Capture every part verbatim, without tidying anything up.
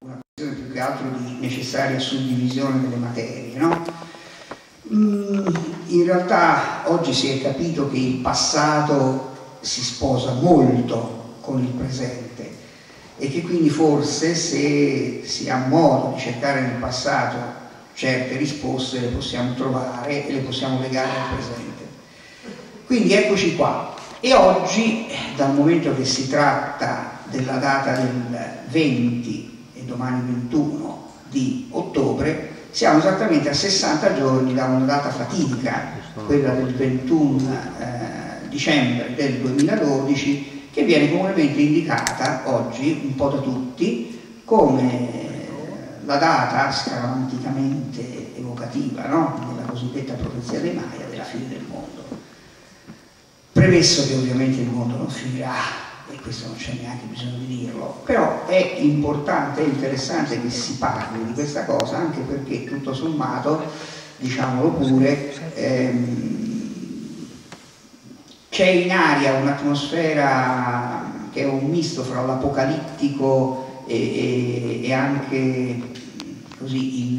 una questione più che altro di necessaria suddivisione delle materie, no? Mm, in realtà oggi si è capito che il passato si sposa molto con il presente e che quindi forse se si ha modo di cercare nel passato certe risposte le possiamo trovare e le possiamo legare al presente. Quindi eccoci qua. E oggi, dal momento che si tratta della data del venti e domani ventuno di ottobre, siamo esattamente a sessanta giorni da una data fatidica, quella del ventuno eh, dicembre del duemiladodici, che viene comunemente indicata oggi un po' da tutti come la data scaramanticamente evocativa, no? Della cosiddetta profezia dei Maya della fine del mondo. Premesso che ovviamente il mondo non finirà, e questo non c'è neanche bisogno di dirlo, però è importante e interessante che si parli di questa cosa, anche perché tutto sommato, diciamolo pure, ehm, c'è in aria un'atmosfera che è un misto fra l'apocalittico e, e, e anche così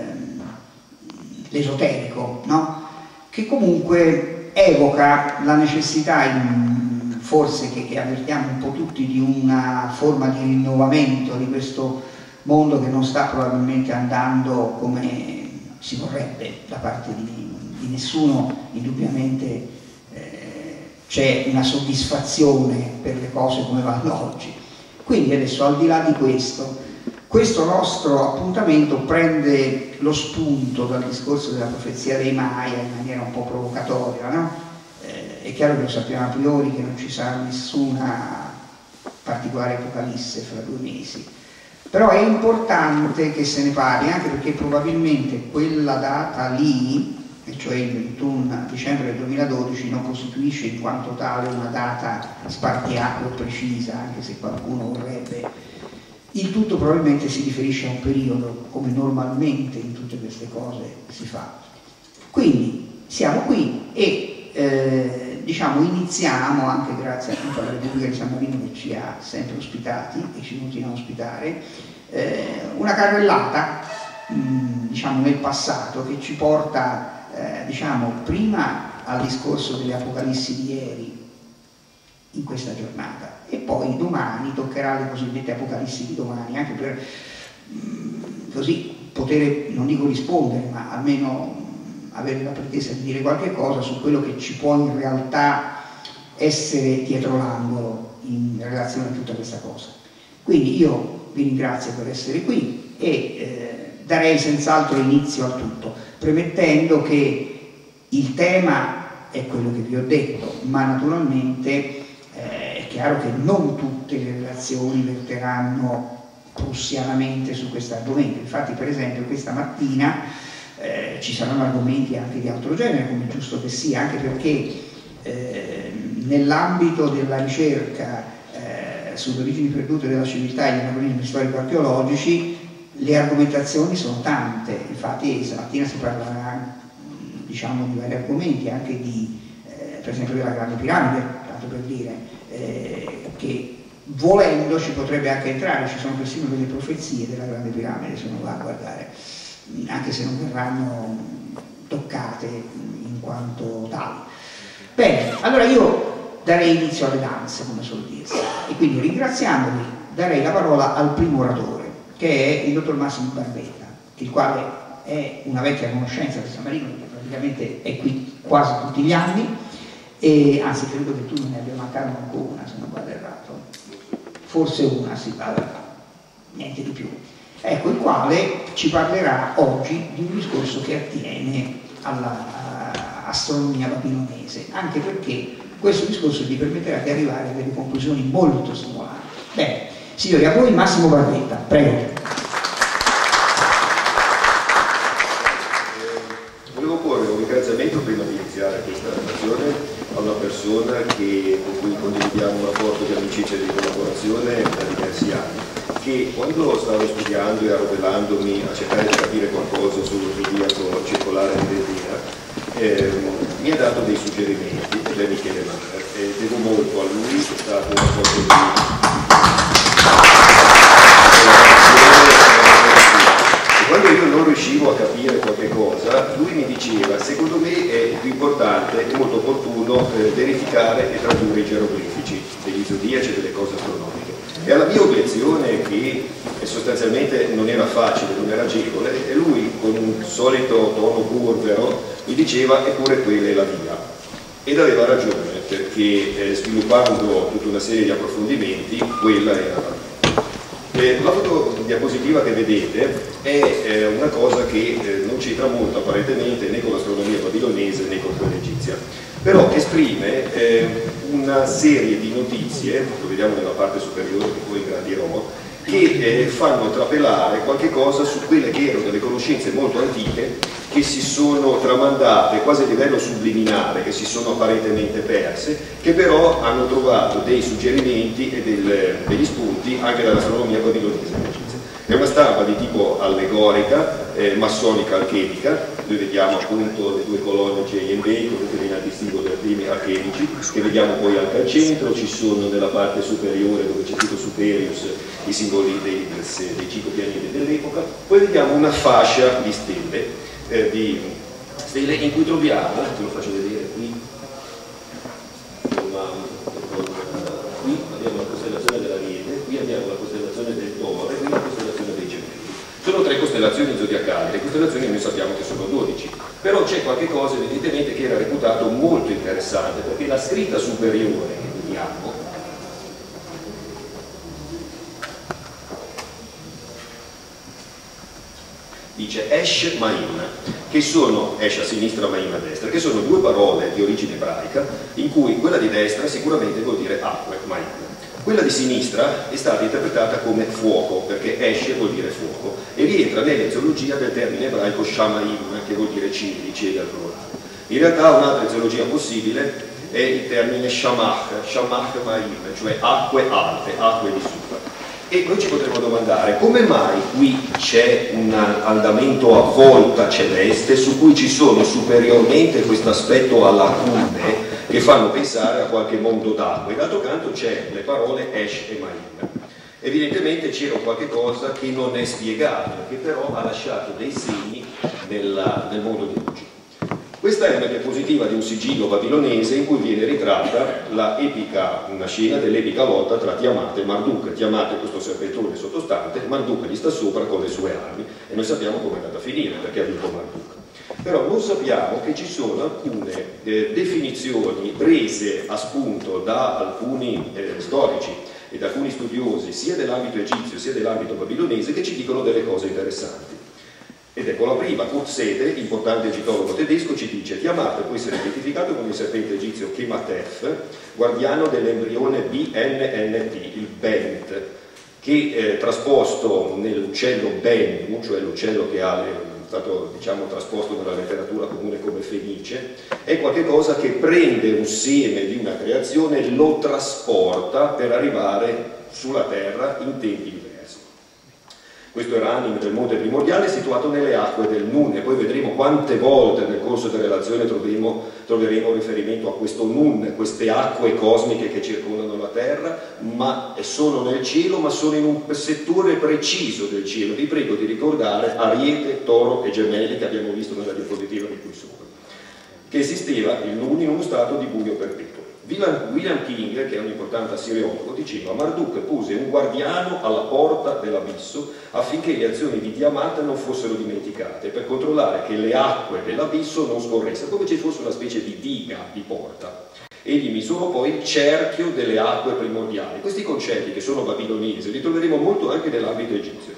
l'esoterico, no? Che comunque evoca la necessità, in, forse che, che avvertiamo un po' tutti, di una forma di rinnovamento di questo mondo che non sta probabilmente andando come si vorrebbe da parte di, di nessuno. Indubbiamente eh, c'è una soddisfazione per le cose come vanno oggi. Quindi adesso, al di là di questo, questo nostro appuntamento prende lo spunto dal discorso della profezia dei Maya in maniera un po' provocatoria, no? Eh, è chiaro che lo sappiamo a priori che non ci sarà nessuna particolare apocalisse fra due mesi, però è importante che se ne parli, anche perché probabilmente quella data lì, e cioè il ventuno dicembre del duemiladodici, non costituisce in quanto tale una data spartiacque precisa, anche se qualcuno vorrebbe. Il tutto probabilmente si riferisce a un periodo, come normalmente in tutte queste cose si fa. Quindi siamo qui e eh, diciamo iniziamo, anche grazie appunto alla Repubblica di San Marino che ci ha sempre ospitati e ci continua a ospitare, eh, una carrellata mh, diciamo nel passato che ci porta eh, diciamo prima al discorso delle Apocalissi di ieri in questa giornata, e poi domani toccherà le cosiddette Apocalissi di domani, anche per mh, così poter, non dico rispondere, ma almeno mh, avere la pretesa di dire qualche cosa su quello che ci può in realtà essere dietro l'angolo in relazione a tutta questa cosa. Quindi io vi ringrazio per essere qui e eh, darei senz'altro inizio a tutto, premettendo che il tema è quello che vi ho detto, ma naturalmente Eh, è chiaro che non tutte le relazioni verteranno prussianamente su questo argomento. Infatti, per esempio, questa mattina eh, ci saranno argomenti anche di altro genere, come è giusto che sia, anche perché eh, nell'ambito della ricerca eh, sulle origini perdute della civiltà e gli anacronismi storico-archeologici le argomentazioni sono tante. Infatti stamattina si parlerà diciamo di vari argomenti, anche di eh, per esempio della Grande Piramide, per dire, eh, che volendo ci potrebbe anche entrare. Ci sono persino delle profezie della Grande Piramide, se uno va a guardare, anche se non verranno toccate in quanto tali. Bene, allora io darei inizio alle danze, come suol dirsi, e quindi, ringraziandovi, darei la parola al primo oratore, che è il dottor Massimo Barbetta, il quale è una vecchia conoscenza di San Marino, che praticamente è qui quasi tutti gli anni. E anzi, credo che tu non ne abbia mancato manco una, se non vado errato, forse una, si parla, niente di più. Ecco, il quale ci parlerà oggi di un discorso che attiene all'astronomia babilonese, anche perché questo discorso gli permetterà di arrivare a delle conclusioni molto stimolanti. Bene, signori, a voi Massimo Barbetta, prego. Volevo porre un ringraziamento prima di iniziare questa relazione a una persona che, con cui condividiamo un rapporto di amicizia e di collaborazione da diversi anni, che quando stavo studiando e arrovellandomi a cercare di capire qualcosa sul zodiaco circolare di Delvina, eh, mi ha dato dei suggerimenti, ed è Michele Maher, e devo molto a lui, è stato un rapporto di riuscivo a capire qualche cosa, lui mi diceva, secondo me è più importante e molto opportuno eh, verificare e tradurre i geroglifici degli zodiaci e delle cose astronomiche. E alla mia obiezione, che sostanzialmente non era facile, non era agevole, e lui con un solito tono burbero mi diceva eppure quella è la via. Ed aveva ragione, perché eh, sviluppando tutta una serie di approfondimenti, quella era la via. Eh, la fotodiapositiva che vedete è eh, una cosa che eh, non c'entra molto apparentemente né con l'astronomia babilonese né con quella egizia, però esprime eh, una serie di notizie, lo vediamo nella parte superiore che poi ingrandirò, che eh, fanno trapelare qualche cosa su quelle che erano delle conoscenze molto antiche che si sono tramandate quasi a livello subliminale, che si sono apparentemente perse, che però hanno trovato dei suggerimenti e del, degli spunti anche dall'astronomia babilonese e egizia. È una stampa di tipo allegorica, eh, massonica alchemica. Noi vediamo appunto le due colonne J e Bacon, determinati simboli artemi alchemici, che vediamo poi anche al centro. Ci sono nella parte superiore, dove c'è scritto Superius, i simboli dei, dei cinque pianeti dell'epoca. Poi vediamo una fascia di stelle, eh, di stelle in cui troviamo, ve lo faccio vedere qui, una, qui abbiamo la costellazione dell'Ariete, qui abbiamo la costellazione del Toro e qui la costellazione dei Gemelli. Sono tre costellazioni zodiacali, le costellazioni noi sappiamo che sono dodici, però c'è qualche cosa evidentemente che era reputato molto interessante, perché la scritta superiore che vediamo dice Esh Maim, che sono Esh a sinistra, Maim a destra, che sono due parole di origine ebraica, in cui quella di destra sicuramente vuol dire acque, Maim. Quella di sinistra è stata interpretata come fuoco, perché Esh vuol dire fuoco, e rientra nell'eziologia del termine ebraico Shamaim, che vuol dire cieli, cieli al plurale. In realtà un'altra eziologia possibile è il termine Shamach, Shamach Maim, cioè acque alte, acque di sopra. E noi ci potremmo domandare come mai qui c'è un andamento a volta celeste su cui ci sono superiormente questo aspetto a lacune che fanno pensare a qualche mondo d'acqua, e d'altro canto c'è le parole Esh e Maim. Evidentemente c'era qualche cosa che non è spiegato, che però ha lasciato dei segni nella, nel mondo di oggi. Questa è una diapositiva di un sigillo babilonese in cui viene ritratta la epica, una scena dell'epica lotta tra Tiamat e Marduk. Tiamat è questo serpentone sottostante, Marduk gli sta sopra con le sue armi, e noi sappiamo come è andata a finire, perché ha vinto Marduk. Però non sappiamo che ci sono alcune eh, definizioni prese a spunto da alcuni eh, storici e da alcuni studiosi sia dell'ambito egizio sia dell'ambito babilonese che ci dicono delle cose interessanti. Ed ecco la prima, Kurt Sede, importante egittologo tedesco, ci dice: Tiamat può essere identificato con il serpente egizio Kematef, guardiano dell'embrione B N N T, il Bent, che eh, trasposto nell'uccello Bennu, cioè l'uccello che ha le, stato diciamo trasposto nella letteratura comune come fenice, è qualcosa che prende un seme di una creazione e lo trasporta per arrivare sulla terra in tempi diversi. Questo era anime del monte primordiale situato nelle acque del Nun, e poi vedremo quante volte nel corso della relazione troveremo, troveremo riferimento a questo Nun, queste acque cosmiche che circondano la terra, ma sono nel cielo, ma sono in un settore preciso del cielo. Vi prego di ricordare Ariete, Toro e Gemelli che abbiamo visto nella diapositiva di qui sopra, che esisteva il Nun in uno stato di buio perpetuo. William King, che è un importante assiriologo, diceva: Marduk pose un guardiano alla porta dell'abisso affinché le azioni di Tiamat non fossero dimenticate, per controllare che le acque dell'abisso non scorressero, come ci fosse una specie di diga di porta. Egli misurò poi il cerchio delle acque primordiali. Questi concetti, che sono babilonesi, li troveremo molto anche nell'ambito egizio.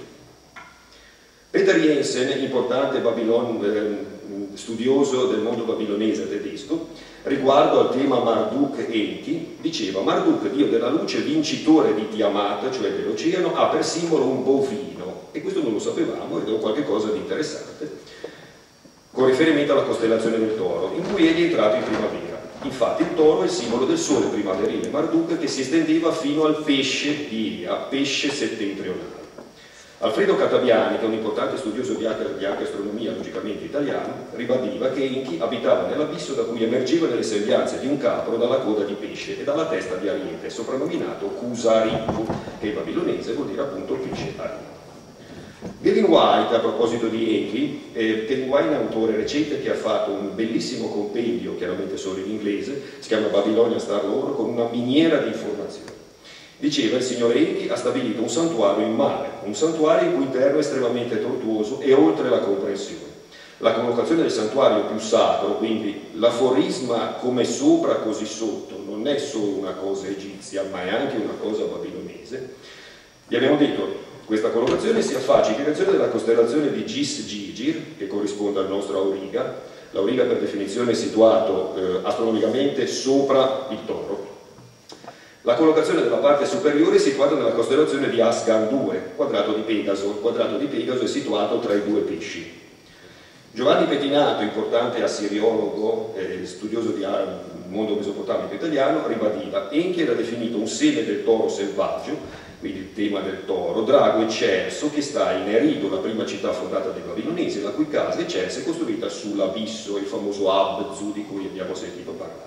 Peter Jensen, importante Babilon, eh, studioso del mondo babilonese tedesco, riguardo al tema Marduk Enki, diceva: Marduk, dio della luce, vincitore di Tiamat, cioè dell'oceano, ha per simbolo un bovino, e questo non lo sapevamo ed è qualcosa di interessante, con riferimento alla costellazione del Toro, in cui egli è entrato in primavera. Infatti il Toro è il simbolo del sole primaverile Marduk, che si estendeva fino al pesce di Iria, pesce settentrionale. Alfredo Cataviani, che è un importante studioso di astronomia logicamente italiano, ribadiva che Enki abitava nell'abisso da cui emergevano le sembianze di un capro dalla coda di pesce e dalla testa di Ariete, soprannominato Kusariku, che in babilonese vuol dire appunto pesce Ariete. Gavin White, a proposito di Enki, eh, Gavin White è un autore recente che ha fatto un bellissimo compendio, chiaramente solo in inglese, si chiama Babilonia Star Lore, con una miniera di informazioni. Diceva, il signore Enki ha stabilito un santuario in mare, un santuario il cui interno è estremamente tortuoso e oltre la comprensione. La collocazione del santuario più sacro, quindi l'aforisma come sopra così sotto, non è solo una cosa egizia, ma è anche una cosa babilonese. Gli abbiamo detto, questa collocazione si affaccia in direzione della costellazione di Gis Gigir, che corrisponde al nostro Auriga. L'Auriga per definizione è situato eh, astronomicamente sopra il Toro. La collocazione della parte superiore è situata nella costellazione di Asgan due, quadrato di Pegaso. Il quadrato di Pegaso è situato tra i due pesci. Giovanni Pettinato, importante assiriologo e eh, studioso di mondo mesopotamico italiano, ribadiva: Enki era definito un seme del toro selvaggio, quindi il tema del toro, drago e Cerso, che sta in Erido, la prima città fondata dai babilonesi, la cui casa è Cerso, è costruita sull'abisso, il famoso Abzu di cui abbiamo sentito parlare.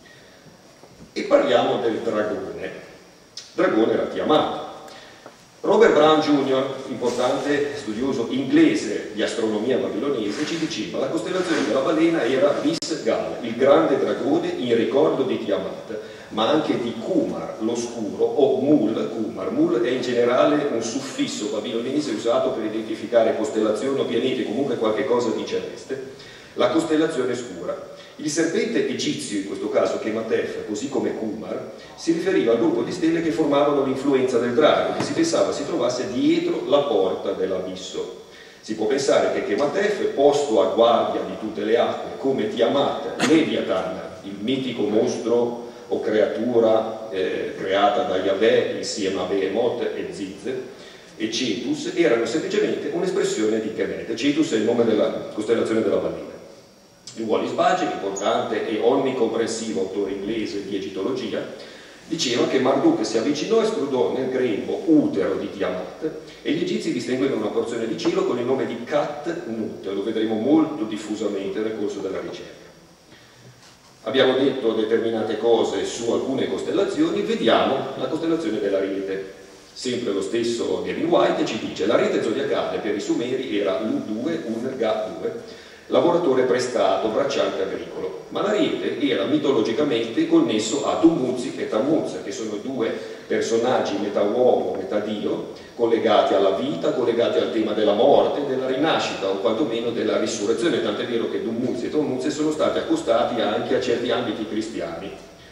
E parliamo del dragone. Dragone era Tiamat. Robert Brown Junior, importante studioso inglese di astronomia babilonese, ci diceva: la costellazione della balena era Bis-Gal, il grande dragone in ricordo di Tiamat, ma anche di Kumar, l'oscuro, o Mul, Kumar. Mul è in generale un suffisso babilonese usato per identificare costellazioni o pianeti, comunque qualche cosa di celeste. La costellazione scura. Il serpente egizio, in questo caso Kematef, così come Kumar, si riferiva al gruppo di stelle che formavano l'influenza del drago, che si pensava si trovasse dietro la porta dell'abisso. Si può pensare che Kematef, posto a guardia di tutte le acque, come Tiamat, Leviathan, il mitico mostro o creatura eh, creata da Yahweh insieme a Behemoth e Ziz, e Cetus, erano semplicemente un'espressione di Kemet. Cetus è il nome della costellazione della balena. Il Wallis Budge, importante e onnicomprensivo autore inglese di egittologia, diceva che Marduk si avvicinò e scrutò nel grembo utero di Tiamat, e gli egizi distinguono una porzione di cielo con il nome di Kat Nut. Lo vedremo molto diffusamente nel corso della ricerca. Abbiamo detto determinate cose su alcune costellazioni, vediamo la costellazione dell'Ariete. Sempre lo stesso Gavin White ci dice: la rete zodiacale per i Sumeri era l'U due, Un-Ga due, lavoratore prestato, bracciante agricolo, ma l'Ariete era mitologicamente connesso a Dumuzi e Tammuz, che sono due personaggi metà uomo, metà dio, collegati alla vita, collegati al tema della morte, della rinascita o quantomeno della risurrezione, tant'è vero che Dumuzi e Tammuz sono stati accostati anche a certi ambiti cristiani.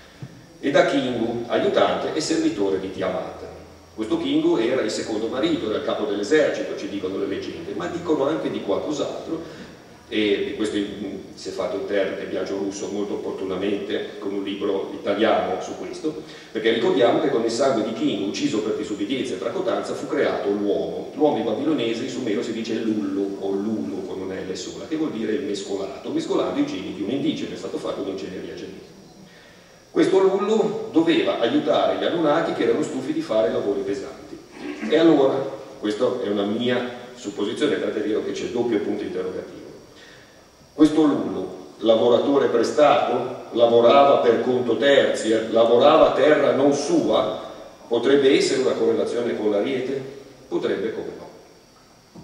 E da Kingu, aiutante e servitore di Tiamat. Questo Kingu era il secondo marito del capo dell'esercito, ci dicono le leggende, ma dicono anche di qualcos'altro. E questo si è fatto interprete Biagio Russo molto opportunamente con un libro italiano su questo, perché ricordiamo che con il sangue di Kingu, ucciso per disobbedienza e tracotanza, fu creato l'uomo. L'uomo in babilonese, in sumero si dice Lullu o Lulu con una L sola, che vuol dire il mescolato, mescolando i geni di un indigeno. È stato fatto un'ingegneria genetica. Questo Lullu doveva aiutare gli Anunnaki che erano stufi di fare lavori pesanti. E allora, questa è una mia supposizione, tant'è vero che c'è doppio punto interrogativo. Questo Lullu, lavoratore prestato, lavorava per conto terzi, lavorava a terra non sua, potrebbe essere una correlazione con l'Ariete? Potrebbe, come no.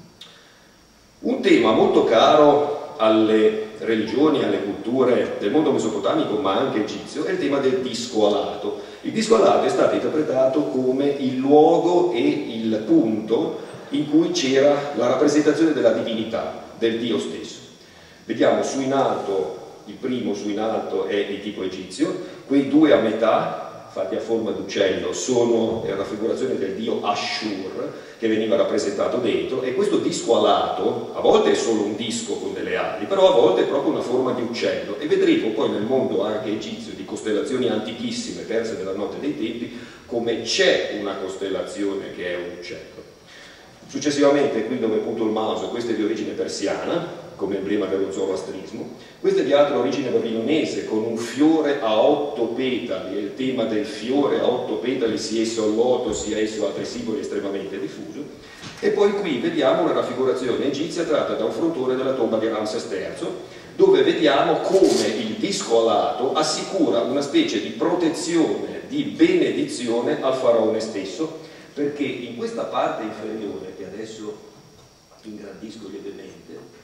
Un tema molto caro alle religioni, alle culture del mondo mesopotamico ma anche egizio è il tema del disco alato. Il disco alato è stato interpretato come il luogo e il punto in cui c'era la rappresentazione della divinità, del Dio stesso. Vediamo su in alto, il primo su in alto è di tipo egizio, quei due a metà, fatti a forma d'uccello, sono la raffigurazione del dio Ashur, che veniva rappresentato dentro, e questo disco alato, a volte è solo un disco con delle ali, però a volte è proprio una forma di uccello, e vedremo poi nel mondo anche egizio, di costellazioni antichissime, perse nella notte dei tempi, come c'è una costellazione che è un uccello. Successivamente, qui dove punto il mouse, questa è di origine persiana, come emblema dello zoroastrismo. Questa è di altra origine babilonese, con un fiore a otto petali, e il tema del fiore a otto petali, sia esso al loto, sia esso altri simboli, estremamente diffuso. E poi qui vediamo una raffigurazione egizia tratta da un frontone della tomba di Ramses terzo, dove vediamo come il disco alato assicura una specie di protezione, di benedizione al faraone stesso, perché in questa parte inferiore, che adesso ingrandisco lievemente,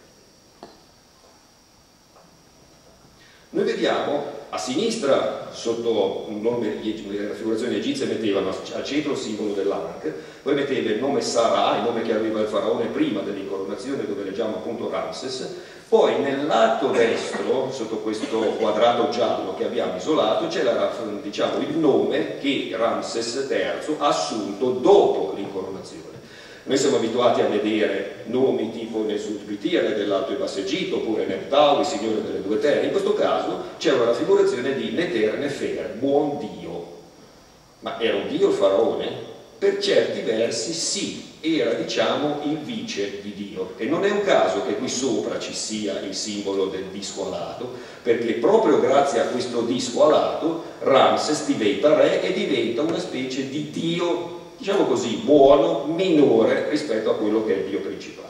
noi vediamo a sinistra, sotto un nome, le raffigurazioni egizie mettevano al centro il simbolo dell'Ankh, poi metteva il nome Sarà, il nome che aveva il faraone prima dell'incoronazione, dove leggiamo appunto Ramses. Poi nel lato destro, sotto questo quadrato giallo che abbiamo isolato, c'è diciamo, il nome che Ramses terzo ha assunto dopo l'incoronazione. Noi siamo abituati a vedere nomi tipo Nesut-Bitire dell'Alto e Basso Egitto, oppure Neptau, il signore delle due terre. In questo caso c'è una raffigurazione di Neter Nefer, buon Dio. Ma era un Dio il faraone? Per certi versi sì, era diciamo il vice di Dio. E non è un caso che qui sopra ci sia il simbolo del disco alato, perché proprio grazie a questo disco alato Ramses diventa re e diventa una specie di Dio, diciamo così, buono, minore rispetto a quello che è il Dio principale.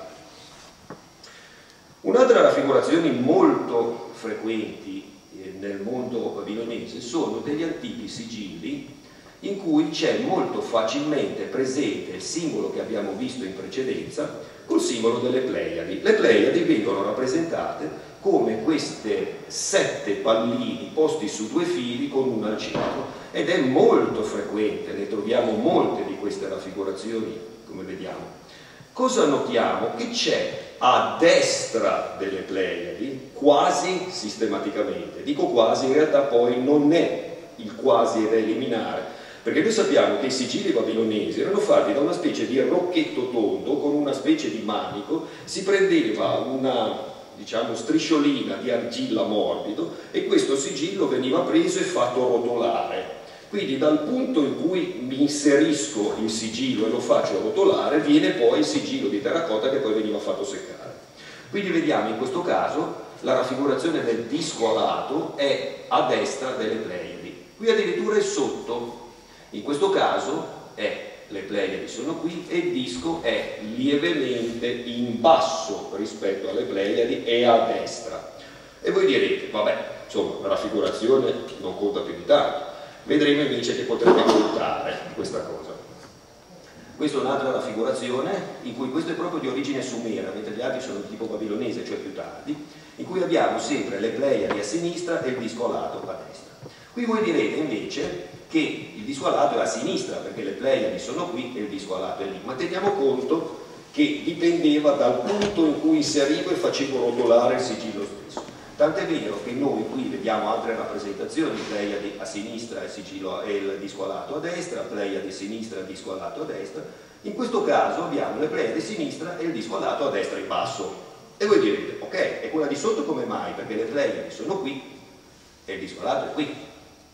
Un'altra raffigurazione molto frequenti nel mondo babilonese sono degli antichi sigilli in cui c'è molto facilmente presente il simbolo che abbiamo visto in precedenza col simbolo delle Pleiadi. Le Pleiadi vengono rappresentate come queste sette pallini posti su due fili con uno al centro, ed è molto frequente, ne troviamo molte di queste raffigurazioni, come vediamo. Cosa notiamo? Che c'è a destra delle Pleiadi, quasi sistematicamente, dico quasi, in realtà poi non è il quasi da eliminare, perché noi sappiamo che i sigilli babilonesi erano fatti da una specie di rocchetto tondo con una specie di manico, si prendeva una, diciamo, strisciolina di argilla morbido e questo sigillo veniva preso e fatto rotolare. Quindi dal punto in cui mi inserisco il sigillo e lo faccio rotolare, viene poi il sigillo di terracotta che poi veniva fatto seccare. Quindi vediamo in questo caso la raffigurazione del disco alato è a destra delle Pleiadi. Qui addirittura è sotto. In questo caso è, le Pleiadi sono qui e il disco è lievemente in basso rispetto alle Pleiadi e a destra. E voi direte, vabbè, insomma, la raffigurazione non conta più di tanto. Vedremo invece che potrebbe contare questa cosa. Questa è un'altra raffigurazione in cui questo è proprio di origine sumera, mentre gli altri sono di tipo babilonese, cioè più tardi, in cui abbiamo sempre le Pleiadi a sinistra e il disco alato a destra. Qui voi direte invece che il disco alato è a sinistra perché le Pleiadi sono qui e il disco alato è lì, ma teniamo conto che dipendeva dal punto in cui inserivo e facevo rotolare il sigillo stesso. Tant'è vero che noi qui vediamo altre rappresentazioni, Pleiadi a sinistra e il, sigillo, e il disco alato a destra, Pleiadi a sinistra e il disco alato a destra. In questo caso abbiamo le Pleiadi a sinistra e il disco alato a destra in basso. E voi direte, ok, e quella di sotto come mai? Perché le Pleiadi sono qui e il disco alato è qui.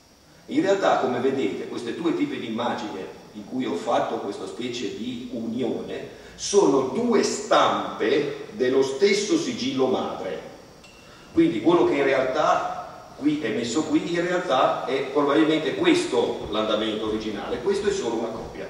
In realtà, come vedete, questi due tipi di immagine in cui ho fatto questa specie di unione sono due stampe dello stesso sigillo madre. Quindi quello che in realtà qui è messo qui, in realtà è probabilmente questo l'andamento originale, questo è solo una copia.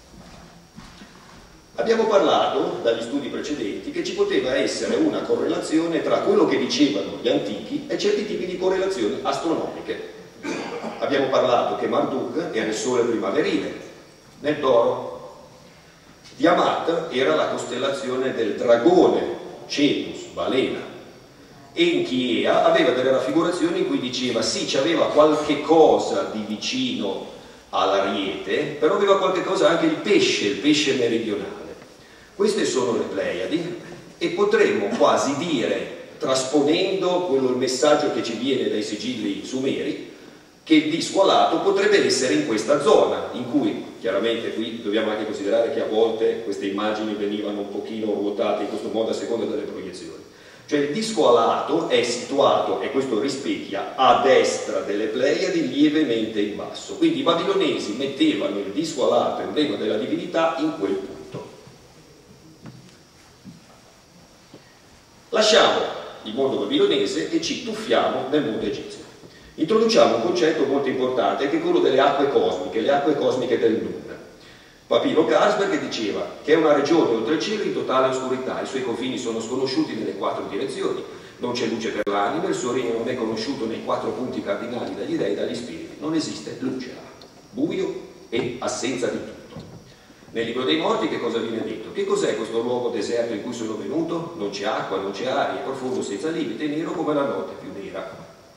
Abbiamo parlato dagli studi precedenti che ci poteva essere una correlazione tra quello che dicevano gli antichi e certi tipi di correlazioni astronomiche. Abbiamo parlato che Marduk era il sole primaverile nel Toro, Tiamat era la costellazione del dragone, Cetus, balena, e Enkiea aveva delle raffigurazioni in cui diceva sì, c'aveva qualche cosa di vicino all'Ariete, però aveva qualche cosa anche il pesce, il pesce meridionale. Queste sono le Pleiadi e potremmo quasi dire, trasponendo quello il messaggio che ci viene dai sigilli sumeri, che il disco alato potrebbe essere in questa zona, in cui chiaramente qui dobbiamo anche considerare che a volte queste immagini venivano un pochino ruotate in questo modo a seconda delle proiezioni. Cioè il disco alato è situato, e questo rispecchia, a destra delle Pleiadi, lievemente in basso. Quindi i babilonesi mettevano il disco alato, emblema della divinità, in quel punto. Lasciamo il mondo babilonese e ci tuffiamo nel mondo egizio. Introduciamo un concetto molto importante che è quello delle acque cosmiche, le acque cosmiche del Nun. Papiro Carlsberg diceva che è una regione oltre il cielo in totale oscurità, i suoi confini sono sconosciuti nelle quattro direzioni, non c'è luce per l'anima, il suo regno non è conosciuto nei quattro punti cardinali dagli dei e dagli spiriti, non esiste luce là, buio e assenza di tutto. Nel libro dei morti che cosa viene detto? Che cos'è questo luogo deserto in cui sono venuto? Non c'è acqua, non c'è aria, è profondo senza limite, nero come la notte più nera.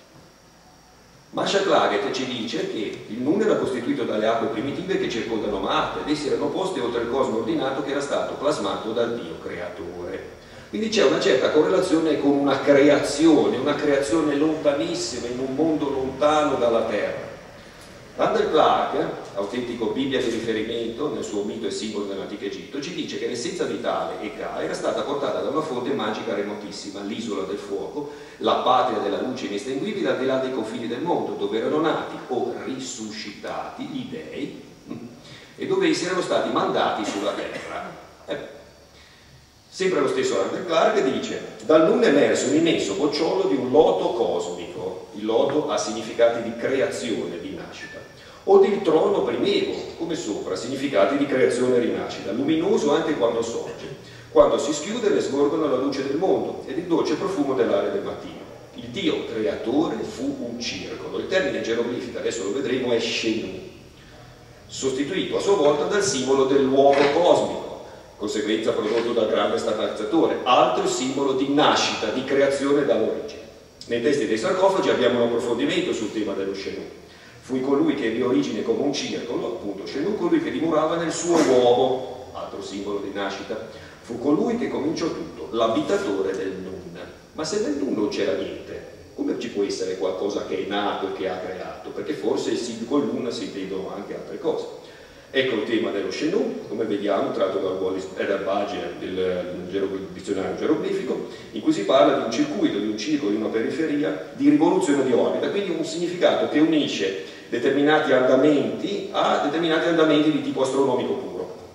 Masha Claret ci dice che il Nun era costituito dalle acque primitive che circondano Maat ed essi erano posti oltre il cosmo ordinato che era stato plasmato dal Dio creatore. Quindi c'è una certa correlazione con una creazione, una creazione lontanissima, in un mondo lontano dalla Terra. Randall Clark, autentico Bibbia di riferimento nel suo mito e simbolo dell'antico Egitto, ci dice che l'essenza vitale, Eka, era stata portata da una fonte magica remotissima, l'isola del fuoco, la patria della luce inestinguibile al di là dei confini del mondo, dove erano nati o risuscitati gli dei e dove essi erano stati mandati sulla terra. Eh. Sempre lo stesso Randall Clark dice: dal Nun è emerso un immenso bocciolo di un loto cosmico. Il loto ha significati di creazione, di nascita, o del trono primevo, come sopra, significati di creazione e rinascita, luminoso anche quando sorge. Quando si schiude ne sgorgono la luce del mondo ed il dolce profumo dell'aria del mattino. Il Dio creatore fu un circolo. Il termine geroglifico, adesso lo vedremo, è Shenu, sostituito a sua volta dal simbolo dell'uomo cosmico, conseguenza prodotto dal grande stabilizzatore, altro simbolo di nascita, di creazione dall'origine. Nei testi dei sarcofagi abbiamo un approfondimento sul tema dello Shenu. Fu colui che ebbe origine come un circolo, appunto Shenu, colui che dimorava nel suo uomo, altro simbolo di nascita. Fu colui che cominciò tutto, l'abitatore del Nun. Ma se nel Nun non c'era niente, come ci può essere qualcosa che è nato e che ha creato? Perché forse con Nun si intendono anche altre cose. Ecco il tema dello Shenu, come vediamo, tratto dal Wallis Badger del dizionario geroglifico, in cui si parla di un circuito, di un circolo, di una periferia, di rivoluzione di orbita, quindi un significato che unisce determinati andamenti a determinati andamenti di tipo astronomico puro.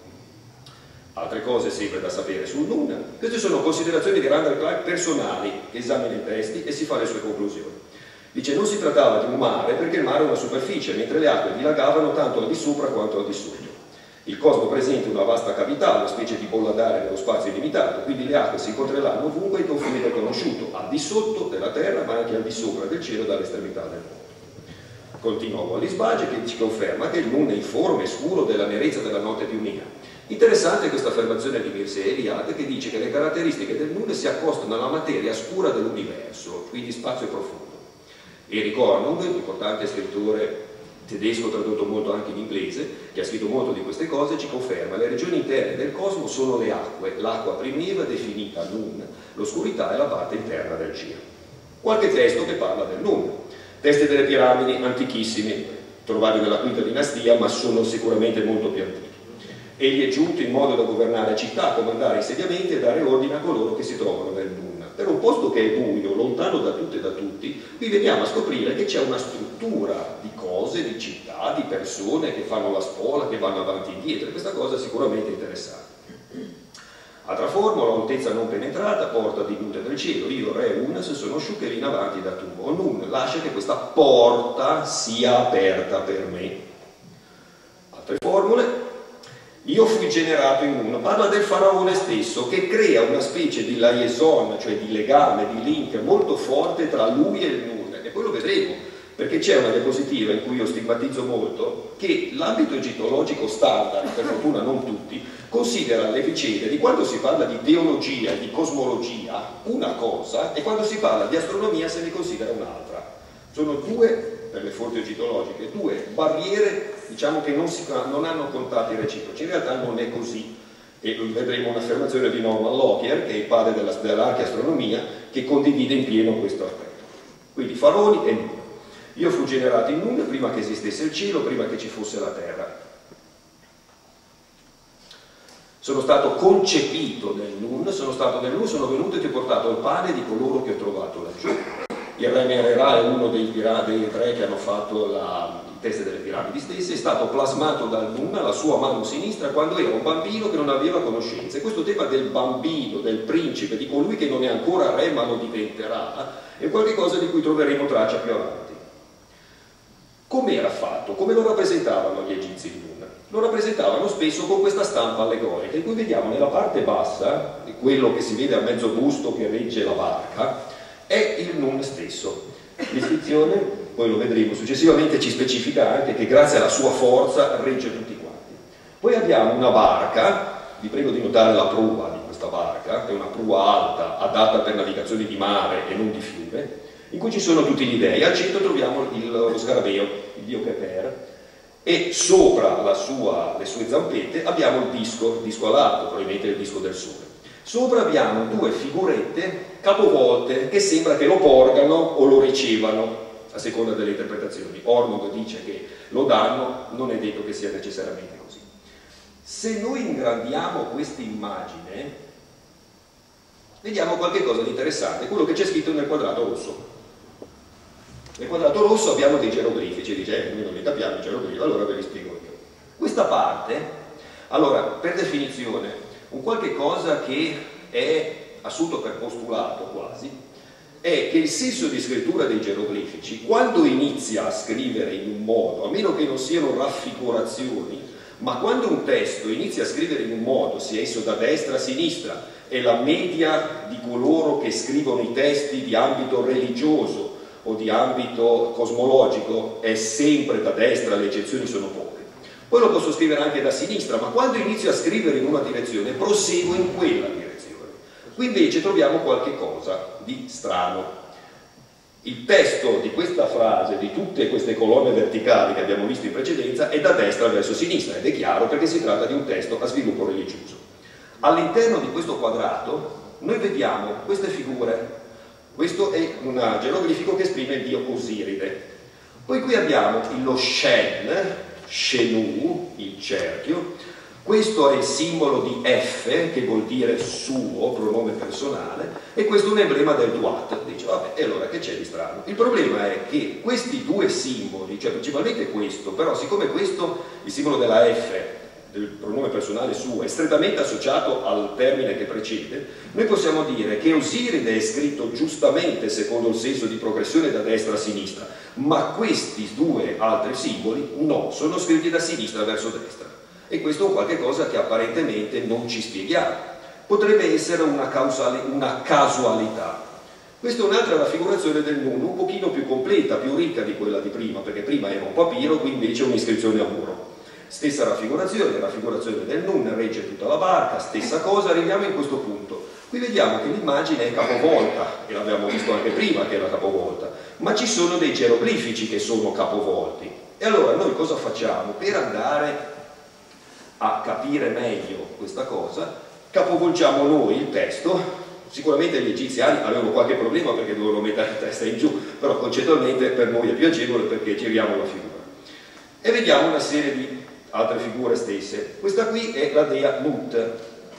Altre cose sempre da sapere sul Nun. Queste sono considerazioni di Randall Clark personali, che esamina i testi e si fa le sue conclusioni. Dice: non si trattava di un mare perché il mare è una superficie, mentre le acque dilagavano tanto al di sopra quanto al di sotto. Il cosmo presenta una vasta cavità, una specie di bolla d'aria nello spazio illimitato, quindi le acque si incontreranno ovunque ai confini del conosciuto, al di sotto della terra ma anche al di sopra del cielo dall'estremità del mondo. Continua Wallis Badger che ci conferma che il Nun è informe e scuro della nerezza della notte più nera. Interessante questa affermazione di Mircea Eliade che dice che le caratteristiche del Nun si accostano alla materia scura dell'universo, quindi spazio profondo. Eric Hornung, importante scrittore tedesco tradotto molto anche in inglese, che ha scritto molto di queste cose, ci conferma: le regioni interne del cosmo sono le acque, l'acqua primitiva definita Nun, l'oscurità è la parte interna del cielo. Qualche testo che parla del Nun, testi delle piramidi antichissimi, trovati nella quinta dinastia, ma sono sicuramente molto più antichi. Egli è giunto in modo da governare città, comandare insediamenti e dare ordine a coloro che si trovano nel Nun. Per un posto che è buio, lontano da tutte e da tutti, qui veniamo a scoprire che c'è una struttura di cose, di città, di persone che fanno la spola, che vanno avanti e indietro, e questa cosa è sicuramente interessante. Altra formula: altezza non penetrata, porta di luce del cielo, io re Unas sono sciuccheri in avanti da tu, o Nun lascia che questa porta sia aperta per me. Altre formule: io fui generato in uno, parla del faraone stesso che crea una specie di liaison, cioè di legame, di link molto forte tra lui e il Nun, e poi lo vedremo, perché c'è una diapositiva in cui io stigmatizzo molto che l'ambito egittologico standard, per fortuna non tutti, considera le vicende di quando si parla di teologia e di cosmologia una cosa e quando si parla di astronomia se ne considera un'altra. Sono due, per le fonti egittologiche, due barriere, diciamo, che non, si, non hanno contatti reciproci. In realtà non è così, e vedremo un'affermazione di Norman Lockyer, che è il padre dell'archeastronomia, che condivide in pieno questo aspetto. Quindi faraoni e Nun. Io fui generato in Nun prima che esistesse il cielo, prima che ci fosse la terra. Sono stato concepito nel Nun, sono stato nel Nun, sono venuto e ti ho portato il pane di coloro che ho trovato laggiù. Il re Mererà è uno dei, dei tre che hanno fatto la, il test delle piramidi stesse, è stato plasmato dal Nun alla sua mano sinistra quando era un bambino che non aveva conoscenze. Questo tema del bambino, del principe, di colui che non è ancora re ma lo diventerà, è qualcosa di cui troveremo traccia più avanti. Come era fatto? Come lo rappresentavano gli egizi il Nun? Lo rappresentavano spesso con questa stampa allegorica, in cui vediamo nella parte bassa, quello che si vede a mezzo busto che regge la barca, è il Nun stesso. L'iscrizione, poi lo vedremo successivamente, ci specifica anche che grazie alla sua forza regge tutti quanti. Poi abbiamo una barca, vi prego di notare la prua di questa barca, è una prua alta, adatta per navigazione di mare e non di fiume, in cui ci sono tutti gli dei. Al centro troviamo il, lo scarabeo, il dio Keper, e sopra la sua, le sue zampette abbiamo il disco, il disco alato, probabilmente il disco del sole. Sopra abbiamo due figurette capovolte che sembra che lo porgano o lo ricevano, a seconda delle interpretazioni. Ormond dice che lo danno, non è detto che sia necessariamente così. Se noi ingrandiamo questa immagine, vediamo qualche cosa di interessante, quello che c'è scritto nel quadrato rosso. Nel quadrato rosso abbiamo dei geroglifici, dice, eh, noi non li capiamo i geroglifici, allora ve li spiego io. Questa parte, allora, per definizione, un qualche cosa che è assunto per postulato quasi, è che il senso di scrittura dei geroglifici, quando inizia a scrivere in un modo, a meno che non siano raffigurazioni, ma quando un testo inizia a scrivere in un modo, sia esso da destra a sinistra, e la media di coloro che scrivono i testi di ambito religioso o di ambito cosmologico è sempre da destra, le eccezioni sono poche. Poi lo posso scrivere anche da sinistra, ma quando inizio a scrivere in una direzione, proseguo in quella direzione. Qui invece troviamo qualche cosa di strano. Il testo di questa frase, di tutte queste colonne verticali che abbiamo visto in precedenza, è da destra verso sinistra, ed è chiaro perché si tratta di un testo a sviluppo religioso. All'interno di questo quadrato noi vediamo queste figure. Questo è un geroglifico che esprime il dio Osiride. Poi qui abbiamo lo Shen, Shenu, il cerchio. Questo è il simbolo di F, che vuol dire suo, pronome personale, e questo è un emblema del Duat. Dice, vabbè, e allora che c'è di strano? Il problema è che questi due simboli, cioè principalmente questo, però siccome questo, il simbolo della F, del pronome personale suo, è strettamente associato al termine che precede, noi possiamo dire che Osiride è scritto giustamente secondo il senso di progressione da destra a sinistra, ma questi due altri simboli no, sono scritti da sinistra verso destra. E questo è un qualche cosa che apparentemente non ci spieghiamo. Potrebbe essere una, causale, una casualità. Questa è un'altra raffigurazione del Nun, un pochino più completa, più ricca di quella di prima, perché prima era un papiro, qui invece è un'iscrizione a muro. Stessa raffigurazione, raffigurazione del Nun, regge tutta la barca, stessa cosa, arriviamo in questo punto. Qui vediamo che l'immagine è capovolta, e l'abbiamo visto anche prima che era capovolta, ma ci sono dei geroglifici che sono capovolti. E allora noi cosa facciamo? Per andare a capire meglio questa cosa, capovolgiamo noi il testo. Sicuramente gli egiziani avevano qualche problema perché dovevano mettere la testa in giù, però concettualmente per noi è più agevole perché giriamo la figura. E vediamo una serie di altre figure stesse. Questa qui è la dea Nut,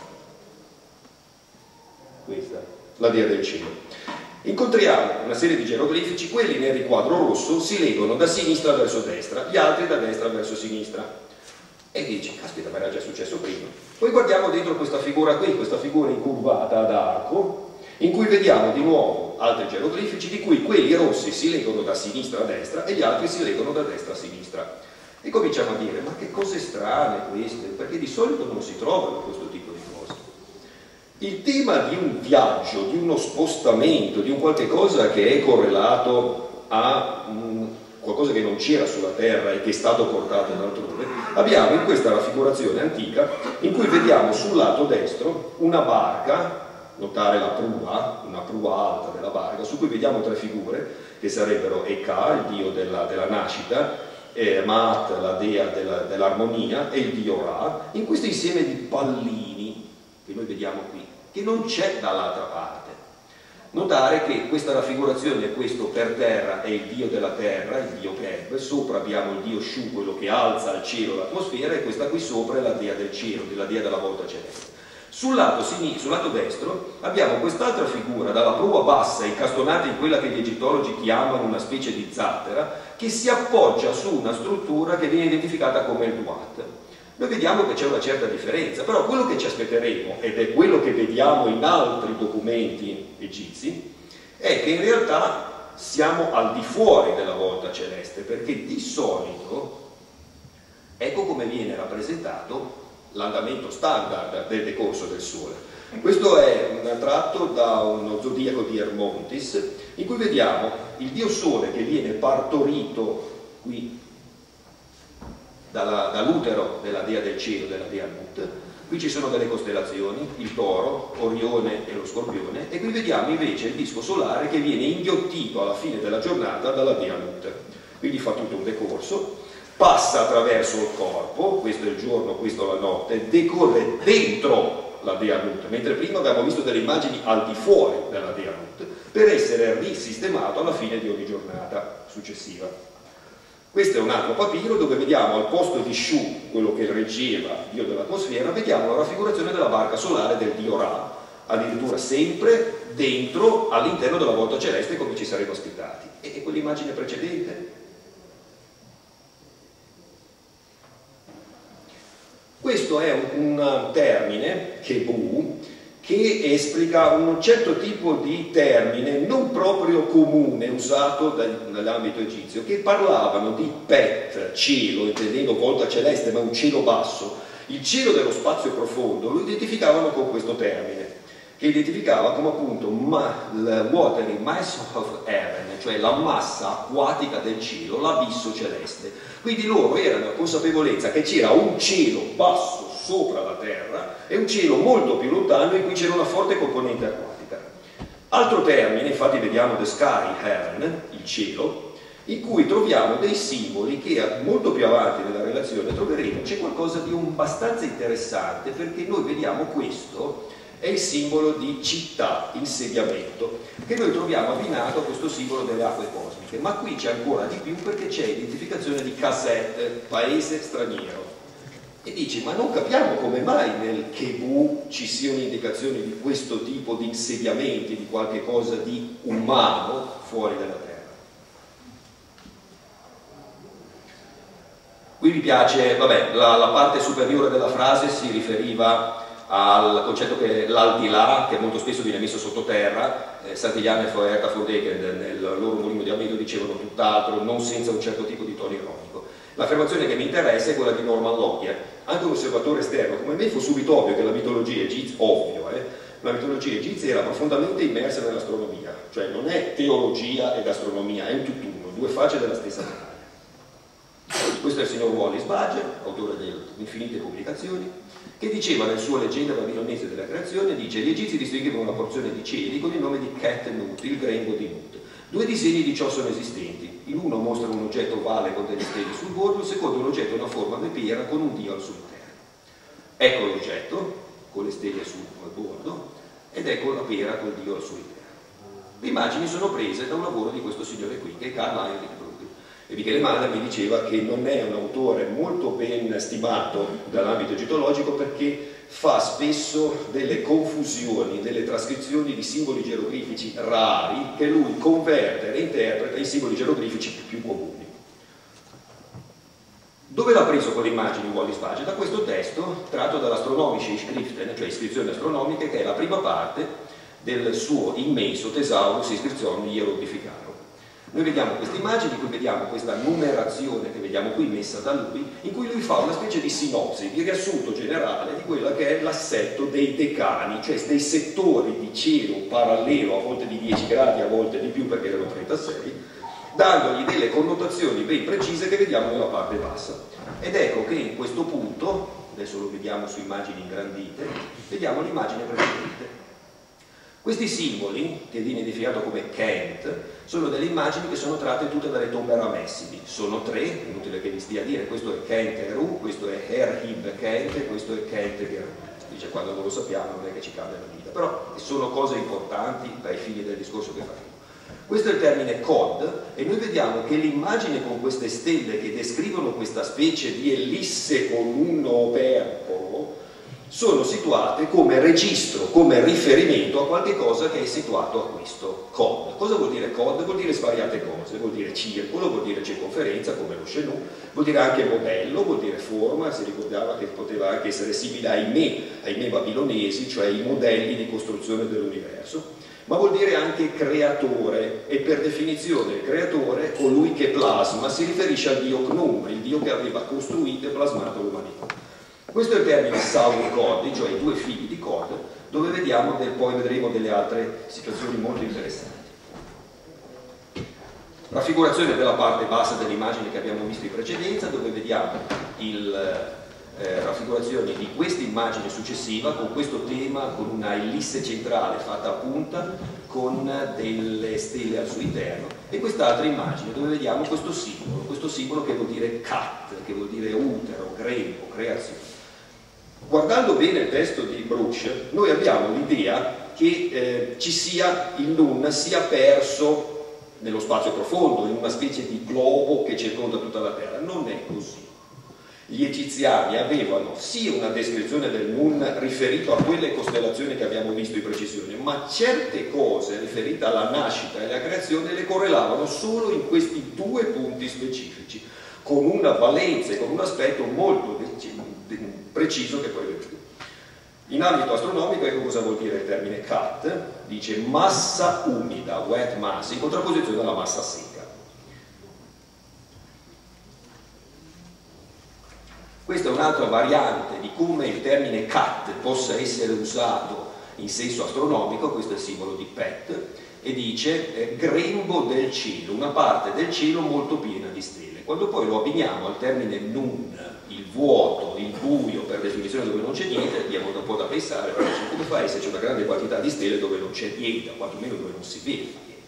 questa, la dea del cielo. Incontriamo una serie di geroglifici, quelli nel riquadro rosso si leggono da sinistra verso destra, gli altri da destra verso sinistra. E dici, caspita, ma era già successo prima. Poi guardiamo dentro questa figura qui, questa figura incurvata ad arco, in cui vediamo di nuovo altri geroglifici, di cui quelli rossi si leggono da sinistra a destra e gli altri si leggono da destra a sinistra. E cominciamo a dire, ma che cose strane queste, perché di solito non si trovano questo tipo di cose. Il tema di un viaggio, di uno spostamento, di un qualche cosa che è correlato a un qualcosa che non c'era sulla terra e che è stato portato da altrove, abbiamo in questa raffigurazione antica in cui vediamo sul lato destro una barca, notare la prua, una prua alta della barca, su cui vediamo tre figure che sarebbero Eka, il dio della, della nascita, eh, Maat, la dea dell'armonia, e il dio Ra, in questo insieme di pallini che noi vediamo qui, che non c'è dall'altra parte. Notare che questa raffigurazione, questo per terra è il dio della terra, il dio Keb, sopra abbiamo il dio Shu, quello che alza al cielo l'atmosfera, e questa qui sopra è la dea del cielo, la dea della volta celeste. Sul lato, sinistro, sul lato destro abbiamo quest'altra figura, dalla prua bassa, incastonata in quella che gli egittologi chiamano una specie di zattera, che si appoggia su una struttura che viene identificata come il Duat. Noi vediamo che c'è una certa differenza, però quello che ci aspetteremo, ed è quello che vediamo in altri documenti egizi, è che in realtà siamo al di fuori della volta celeste, perché di solito ecco come viene rappresentato l'andamento standard del decorso del Sole. Questo è un tratto da uno zodiaco di Hermontis, in cui vediamo il dio Sole che viene partorito qui dall'utero della dea del cielo, della dea Nut. Qui ci sono delle costellazioni, il Toro, Orione e lo Scorpione, e qui vediamo invece il disco solare che viene inghiottito alla fine della giornata dalla dea Nut. Quindi fa tutto un decorso, passa attraverso il corpo, questo è il giorno, questo è la notte, decorre dentro la dea Nut, mentre prima abbiamo visto delle immagini al di fuori della dea Nut, per essere risistemato alla fine di ogni giornata successiva. Questo è un altro papiro dove vediamo al posto di Shu, quello che reggeva il dio dell'atmosfera, vediamo la raffigurazione della barca solare del dio Ra, addirittura sempre dentro, all'interno della volta celeste, come ci saremmo aspettati. E quell'immagine precedente? Questo è un, un termine, Kebu, che esplica un certo tipo di termine non proprio comune usato nell'ambito egizio, che parlavano di Pet, cielo, intendendo volta celeste, ma un cielo basso. Il cielo dello spazio profondo lo identificavano con questo termine, che identificava come appunto ma, il watery mass of heaven, cioè la massa acquatica del cielo, l'abisso celeste. Quindi loro erano a consapevolezza che c'era un cielo basso sopra la terra e un cielo molto più lontano in cui c'era una forte componente acquatica. Altro termine, infatti vediamo the sky heaven, il cielo, in cui troviamo dei simboli che molto più avanti nella relazione troveremo. C'è qualcosa di un abbastanza interessante, perché noi vediamo questo è il simbolo di città, insediamento, che noi troviamo abbinato a questo simbolo delle acque cosmiche, ma qui c'è ancora di più perché c'è identificazione di Kaset, paese straniero. E dice, ma non capiamo come mai nel Kebu ci siano indicazioni di questo tipo di insediamenti, di qualche cosa di umano fuori dalla Terra. Qui mi piace, vabbè, la, la parte superiore della frase si riferiva al concetto che l'aldilà, che molto spesso viene messo sottoterra, eh, Santillana e Foerta Fordeken nel loro mulino di Amleto dicevano tutt'altro, non senza un certo tipo di tono ironico. L'affermazione che mi interessa è quella di Norman Lockyer. Anche un osservatore esterno come me fu subito ovvio che la mitologia egizia, ovvio, eh, la mitologia egizia era profondamente immersa nell'astronomia, cioè non è teologia ed astronomia, è un tutt'uno, due facce della stessa medaglia. Questo è il signor Wallis Budge, autore di infinite pubblicazioni, che diceva nel suo Leggenda babilonese della creazione, dice: gli egizi distinguevano una porzione di cieli con il nome di Ket Nut, il grembo di Nut. Due disegni di ciò sono esistenti. L'uno mostra un oggetto ovale con delle stelle sul bordo, il secondo un oggetto una forma mepiera con un dio al suo interno. Ecco l'oggetto, con le stelle sul bordo, ed ecco la pera col dio al suo interno. Le immagini sono prese da un lavoro di questo signore qui, che è Karl Heinrich Brugge. E Michele Mann mi diceva che non è un autore molto ben stimato dall'ambito egittologico perché fa spesso delle confusioni, delle trascrizioni di simboli geroglifici rari che lui converte e reinterpreta in simboli geroglifici più comuni. Dove l'ha preso con le immagini Wallis Budge? Da questo testo tratto dall'Astronomische Schriften, cioè iscrizioni astronomiche, che è la prima parte del suo immenso Thesaurus Inscriptionum Hieroglyphicarum. Noi vediamo queste immagini, qui vediamo questa numerazione che vediamo qui messa da lui, in cui lui fa una specie di sinopsi, di riassunto generale di quello che è l'assetto dei decani, cioè dei settori di cielo parallelo, a volte di dieci gradi, a volte di più perché erano trentasei, dandogli delle connotazioni ben precise che vediamo nella parte bassa. Ed ecco che in questo punto, adesso lo vediamo su immagini ingrandite, vediamo l'immagine precedente. Questi simboli, che viene identificato come Kent, sono delle immagini che sono tratte tutte dalle tombe ramessidi. Sono tre, è inutile che vi stia a dire, questo è Kent Eru, questo è Herhib Kent e questo è Kent Geru. Dice, quando non lo sappiamo non è che ci cambia la vita, però sono cose importanti ai fini del discorso che faremo. Questo è il termine Cod e noi vediamo che l'immagine con queste stelle che descrivono questa specie di ellisse con un opercolo sono situate come registro, come riferimento a qualche cosa che è situato a questo Cod. Cosa vuol dire Cod? Vuol dire svariate cose, vuol dire circolo, vuol dire circonferenza come lo Shenu, vuol dire anche modello, vuol dire forma, si ricordava che poteva anche essere simile ai me, ai me babilonesi, cioè i modelli di costruzione dell'universo, ma vuol dire anche creatore e per definizione il creatore, colui che plasma, si riferisce al dio Cnum, il dio che aveva costruito e plasmato l'umanità. Questo è il termine Saur Cod, cioè i due figli di Cod, dove vediamo del, poi vedremo delle altre situazioni molto interessanti. Raffigurazione della parte bassa dell'immagine che abbiamo visto in precedenza, dove vediamo il, eh, raffigurazione di questa immagine successiva con questo tema, con una ellisse centrale fatta a punta con delle stelle al suo interno, e quest'altra immagine dove vediamo questo simbolo, questo simbolo che vuol dire cat, che vuol dire utero, grembo, creazione. Guardando bene il testo di Brugsch, noi abbiamo l'idea che eh, ci sia il Nun sia perso nello spazio profondo, in una specie di globo che circonda tutta la Terra. Non è così. Gli egiziani avevano sì una descrizione del Nun riferito a quelle costellazioni che abbiamo visto in precisione, ma certe cose riferite alla nascita e alla creazione le correlavano solo in questi due punti specifici, con una valenza e con un aspetto molto preciso che poi vedremo. In ambito astronomico, ecco cosa vuol dire il termine cat, dice massa umida, wet mass, in contrapposizione alla massa secca. Questa è un'altra variante di come il termine cat possa essere usato in senso astronomico. Questo è il simbolo di Pet, e dice eh, grembo del cielo, una parte del cielo molto piena di stelle. Quando poi lo abbiniamo al termine Nun, il vuoto, il buio, per definizione dove non c'è niente, abbiamo un po' da pensare, perché come fa a esserci una grande quantità di stelle dove non c'è niente, o quantomeno dove non si vede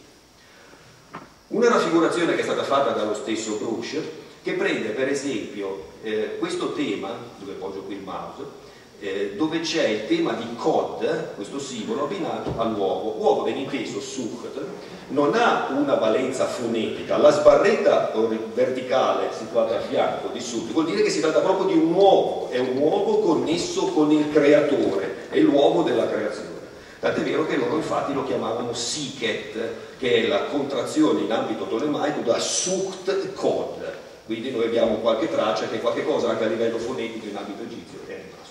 niente. Una raffigurazione che è stata fatta dallo stesso Brugsch, che prende per esempio eh, questo tema, dove poggio qui il mouse, eh, dove c'è il tema di Cod, questo simbolo abbinato all'uovo. Uovo, ben inteso, sucht, non ha una valenza fonetica. La sbarretta verticale situata a fianco di sucht vuol dire che si tratta proprio di un uovo, è un uovo connesso con il creatore, è l'uovo della creazione. Tant'è vero che loro infatti lo chiamavano Siket, che è la contrazione in ambito tolemaico da sucht Cod. Quindi noi abbiamo qualche traccia che qualche cosa anche a livello fonetico in ambito egizio è rimasto.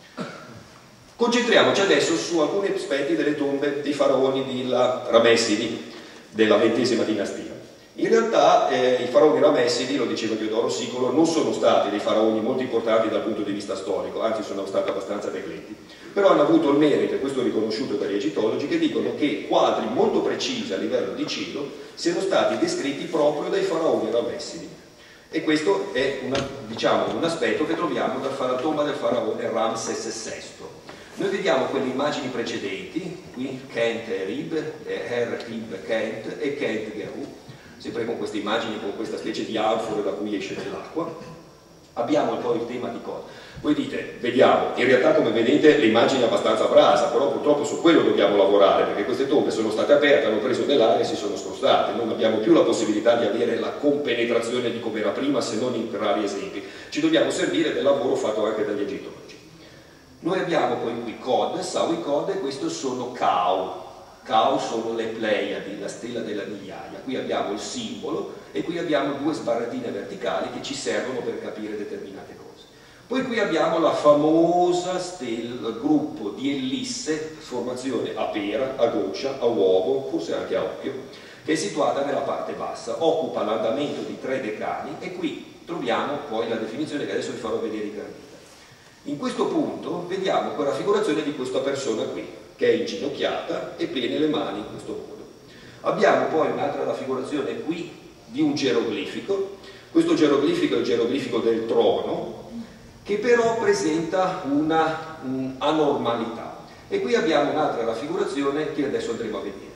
Concentriamoci adesso su alcuni aspetti delle tombe dei faraoni di Ramessidi della ventesima dinastia. In realtà eh, i faraoni Ramessidi, lo diceva Diodoro Sicolo, non sono stati dei faraoni molto importanti dal punto di vista storico, anzi sono stati abbastanza negletti, però hanno avuto il merito, e questo è riconosciuto dagli egittologi, che dicono che quadri molto precisi a livello di cielo siano stati descritti proprio dai faraoni Ramessidi. E questo è una, diciamo, un aspetto che troviamo dalla tomba del faraone Ramses sesto. Noi vediamo quelle immagini precedenti, qui Kent e Rib, Er Rib Kent e Kent Geru, sempre con queste immagini, con questa specie di anfora da cui esce dell'acqua. Abbiamo poi il tema di cosa? Voi dite, vediamo, in realtà come vedete l'immagine è abbastanza brasa, però purtroppo su quello dobbiamo lavorare, perché queste tombe sono state aperte, hanno preso nell'aria e si sono scostate. Non abbiamo più la possibilità di avere la compenetrazione di come era prima, se non in rari esempi. Ci dobbiamo servire del lavoro fatto anche dagli egittologi. Noi abbiamo poi qui Cod, Sau e Cod, e questo sono Kau. Kau sono le Pleiadi, la stella della migliaia. Qui abbiamo il simbolo e qui abbiamo due sbarratine verticali che ci servono per capire determinate cose. Poi qui abbiamo la famosa stella, gruppo di ellisse, formazione a pera, a goccia, a uovo, forse anche a occhio, che è situata nella parte bassa, occupa l'andamento di tre decani, e qui troviamo poi la definizione che adesso vi farò vedere in granita. In questo punto vediamo quella raffigurazione di questa persona qui, che è inginocchiata e pene le mani in questo modo. Abbiamo poi un'altra raffigurazione qui di un geroglifico. Questo geroglifico è il geroglifico del trono, che però presenta una um, anormalità. E qui abbiamo un'altra raffigurazione che adesso andremo a vedere.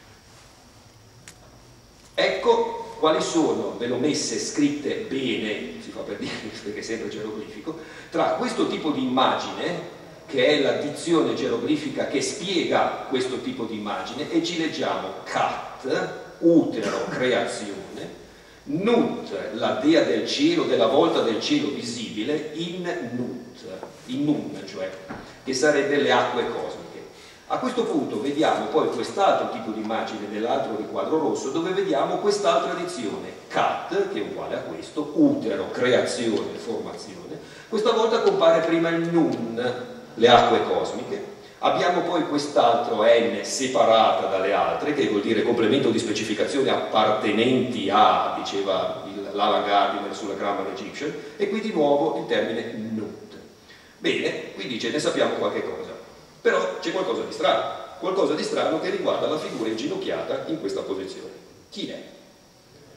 Ecco quali sono, ve l'ho messe scritte bene, si fa per dire perché è sempre geroglifico, tra questo tipo di immagine, che è la dizione geroglifica che spiega questo tipo di immagine, e ci leggiamo Cat, utero, creazione, Nut, la dea del cielo, della volta del cielo visibile, in Nut, in Nun, cioè, che sarebbe le acque cosmiche. A questo punto vediamo poi quest'altro tipo di immagine nell'altro riquadro rosso, dove vediamo quest'altra dizione, Cat, che è uguale a questo, utero, creazione, formazione. Questa volta compare prima il Nun, le acque cosmiche. Abbiamo poi quest'altro N separata dalle altre, che vuol dire complemento di specificazione appartenenti a, diceva l'Alan Gardiner sulla Grammar Egyptian, e qui di nuovo il termine Nut. Bene, qui dice, ne sappiamo qualche cosa. Però c'è qualcosa di strano, qualcosa di strano che riguarda la figura inginocchiata in questa posizione. Chi è?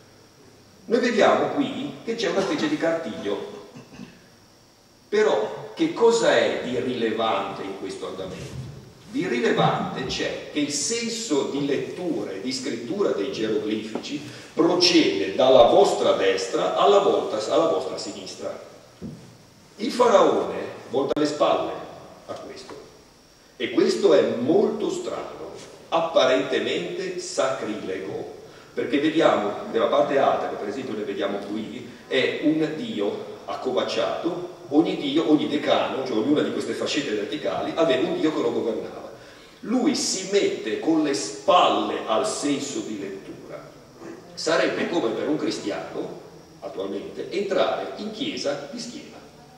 Noi vediamo qui che c'è una specie di cartiglio, però che cosa è di rilevante in questo andamento? Di rilevante c'è che il senso di lettura e di scrittura dei geroglifici procede dalla vostra destra alla, volta, alla vostra sinistra. Il faraone volta le spalle a questo, e questo è molto strano, apparentemente sacrilego, perché vediamo nella parte alta, che per esempio ne vediamo qui, è un dio accovacciato. Ogni dio, ogni decano, cioè ognuna di queste fascette verticali, aveva un dio che lo governava. Lui si mette con le spalle al senso di lettura. Sarebbe come per un cristiano, attualmente, entrare in chiesa di schiena.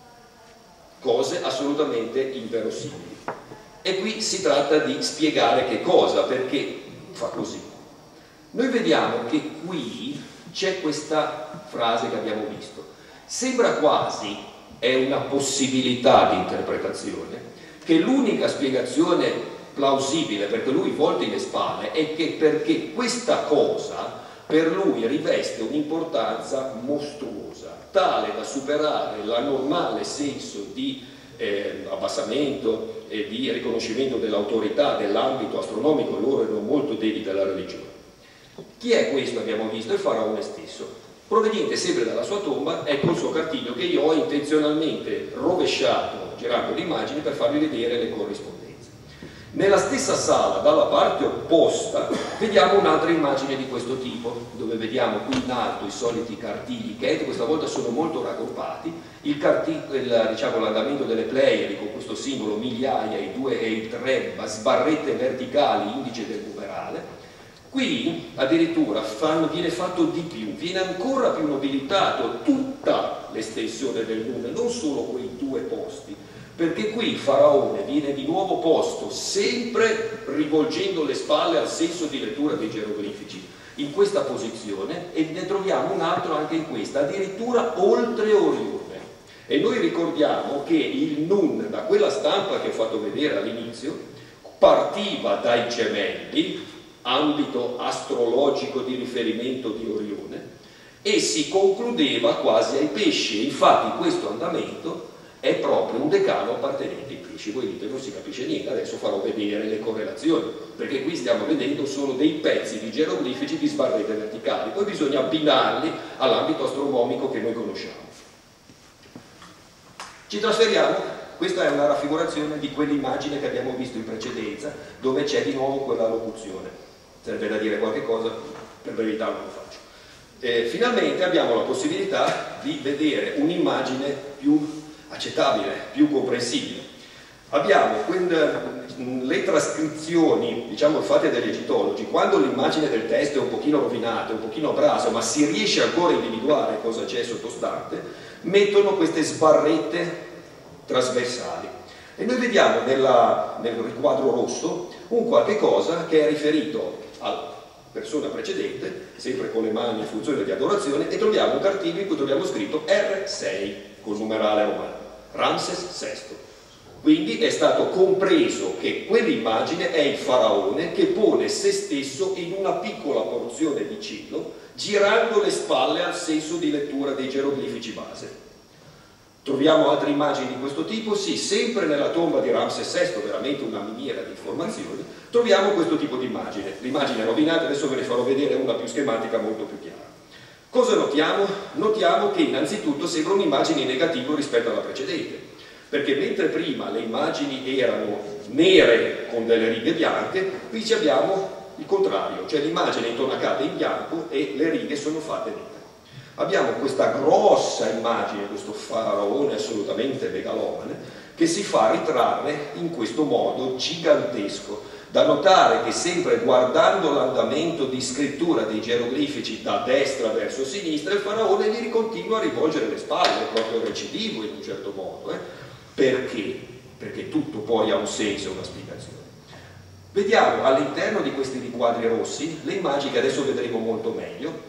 Cose assolutamente inverosimili. E qui si tratta di spiegare che cosa, perché fa così. Noi vediamo che qui c'è questa frase che abbiamo visto. Sembra quasi, è una possibilità di interpretazione, che l'unica spiegazione plausibile perché lui volti le spalle è che perché questa cosa per lui riveste un'importanza mostruosa, tale da superare il normale senso di eh, abbassamento e di riconoscimento dell'autorità dell'ambito astronomico. Loro erano molto dediti alla religione. Chi è questo? Abbiamo visto il faraone stesso, proveniente sempre dalla sua tomba. Ecco il suo cartiglio che io ho intenzionalmente rovesciato girando l'immagine per farvi vedere le corrispondenze. Nella stessa sala, dalla parte opposta, vediamo un'altra immagine di questo tipo, dove vediamo qui in alto i soliti cartigli che questa volta sono molto raggruppati, il il, diciamo, l'andamento delle Pleiadi con questo simbolo migliaia, i due e i tre sbarrette verticali, indice del numerale. Qui addirittura fanno, viene fatto di più, viene ancora più nobilitato tutta l'estensione del nome, non solo quei due posti, perché qui il faraone viene di nuovo posto sempre rivolgendo le spalle al senso di lettura dei geroglifici, in questa posizione, e ne troviamo un altro anche in questa, addirittura oltre Orione. E noi ricordiamo che il Nun, da quella stampa che ho fatto vedere all'inizio, partiva dai gemelli, ambito astrologico di riferimento di Orione, e si concludeva quasi ai pesci. Infatti questo andamento è proprio un decano appartenente ai pesci. Voi dite non si capisce niente, adesso farò vedere le correlazioni, perché qui stiamo vedendo solo dei pezzi di geroglifici di sbarrette verticali, poi bisogna abbinarli all'ambito astronomico che noi conosciamo. Ci trasferiamo, questa è una raffigurazione di quell'immagine che abbiamo visto in precedenza, dove c'è di nuovo quella locuzione. Serve da dire qualche cosa, per brevità non lo faccio. Eh, finalmente abbiamo la possibilità di vedere un'immagine più accettabile, più comprensibile. Abbiamo quelle, le trascrizioni, diciamo, fatte dagli egittologi, quando l'immagine del testo è un pochino rovinata, un pochino abrasa, ma si riesce ancora a individuare cosa c'è sottostante, mettono queste sbarrette trasversali. E noi vediamo nella, nel riquadro rosso un qualche cosa che è riferito alla persona precedente, sempre con le mani in funzione di adorazione, e troviamo un cartiglio in cui troviamo scritto R sei col numerale romano, Ramses sesto. Quindi è stato compreso che quell'immagine è il faraone che pone se stesso in una piccola porzione di cielo, girando le spalle al senso di lettura dei geroglifici base. Troviamo altre immagini di questo tipo? Sì, sempre nella tomba di Ramses sesto, veramente una miniera di informazioni, troviamo questo tipo di immagine. L'immagine è rovinata, adesso ve ne farò vedere una più schematica, molto più chiara. Cosa notiamo? Notiamo che innanzitutto sembra un'immagine in negativo rispetto alla precedente, perché mentre prima le immagini erano nere con delle righe bianche, qui ci abbiamo il contrario, cioè l'immagine è intonacata in bianco e le righe sono fatte nere. Abbiamo questa grossa immagine, questo faraone assolutamente megalomane, che si fa ritrarre in questo modo gigantesco. Da notare che sempre guardando l'andamento di scrittura dei geroglifici da destra verso sinistra, il faraone gli continua a rivolgere le spalle, è proprio recidivo in un certo modo. Eh? Perché? Perché tutto poi ha un senso, una spiegazione. Vediamo all'interno di questi riquadri rossi le immagini che adesso vedremo molto meglio,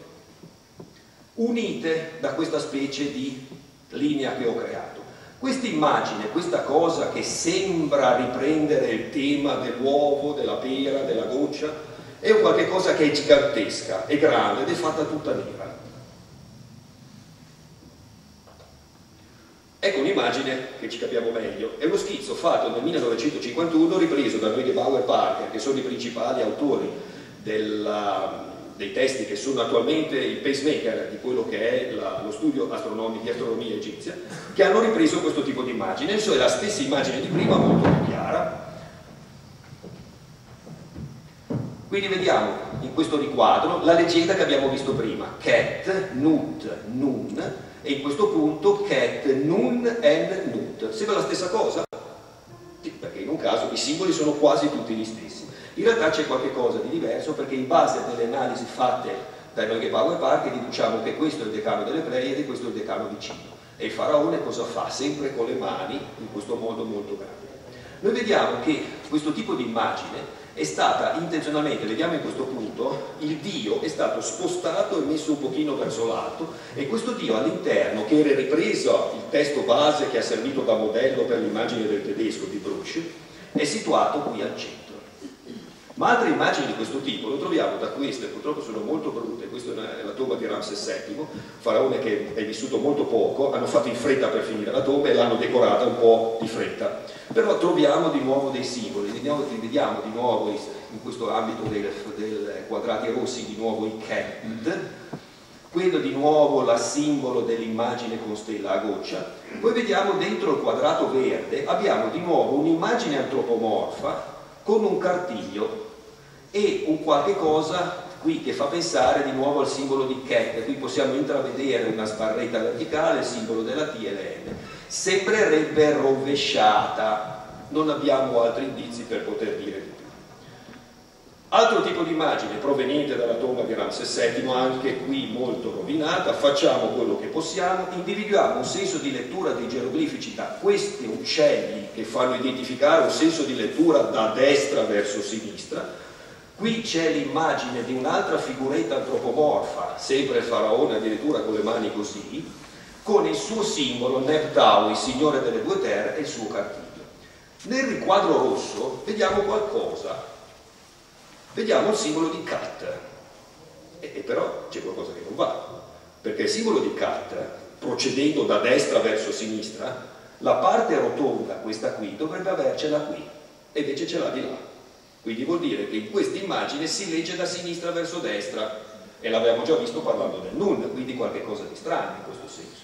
unite da questa specie di linea che ho creato. Questa immagine, questa cosa che sembra riprendere il tema dell'uovo, della pera, della goccia, è un qualche cosa che è gigantesca, è grande ed è fatta tutta nera. immagine che ci capiamo meglio. È uno schizzo fatto nel millenovecentocinquantuno, ripreso da Neugebauer e Parker, che sono i principali autori della, dei testi che sono attualmente il pacemaker di quello che è la, lo studio astronomi, di astronomia egizia, che hanno ripreso questo tipo di immagine. Insomma, è la stessa immagine di prima, molto più chiara. Quindi vediamo in questo riquadro la leggenda che abbiamo visto prima: Ket, Nut, Nun, e in questo punto Ket, Nun, En, Nut. Sembra la stessa cosa? Sì, perché in un caso i simboli sono quasi tutti gli stessi. In realtà c'è qualche cosa di diverso, perché in base alle analisi fatte dai Neugebauer e Parker deduciamo che questo è il decano delle Pleiadi e questo è il decano vicino. E il faraone cosa fa? Sempre con le mani, in questo modo molto grande. Noi vediamo che questo tipo di immagine è stata intenzionalmente, vediamo in questo punto, il dio è stato spostato e messo un pochino verso l'alto, e questo dio all'interno, che era ripreso il testo base che ha servito da modello per l'immagine del tedesco di Bruch, è situato qui al centro. Ma altre immagini di questo tipo lo troviamo da queste, purtroppo sono molto brutte. Questa è la tomba di Ramses settimo, faraone che è vissuto molto poco, hanno fatto in fretta per finire la tomba e l'hanno decorata un po' di fretta. Però troviamo di nuovo dei simboli, vediamo, vediamo di nuovo in questo ambito dei, dei quadrati rossi di nuovo i Kent, quello di nuovo la simbolo dell'immagine con stella a goccia. Poi vediamo dentro il quadrato verde abbiamo di nuovo un'immagine antropomorfa con un cartiglio e un qualche cosa qui che fa pensare di nuovo al simbolo di Ket. Qui possiamo intravedere una sbarretta verticale, il simbolo della T e l'N. Sembrerebbe rovesciata, non abbiamo altri indizi per poter dire di più. Altro tipo di immagine proveniente dalla tomba di Ramses settimo, anche qui molto rovinata. Facciamo quello che possiamo, individuiamo un senso di lettura dei geroglifici da questi uccelli che fanno identificare un senso di lettura da destra verso sinistra. Qui c'è l'immagine di un'altra figuretta antropomorfa, sempre il faraone addirittura con le mani così, con il suo simbolo Neptau, il signore delle due terre, e il suo cartiglio. Nel riquadro rosso vediamo qualcosa. Vediamo il simbolo di Kat, e, e però c'è qualcosa che non va, perché il simbolo di Kat, procedendo da destra verso sinistra, la parte rotonda, questa qui, dovrebbe avercela qui, e invece ce l'ha di là. Quindi vuol dire che in questa immagine si legge da sinistra verso destra, e l'abbiamo già visto parlando del Nun, quindi qualche cosa di strano in questo senso.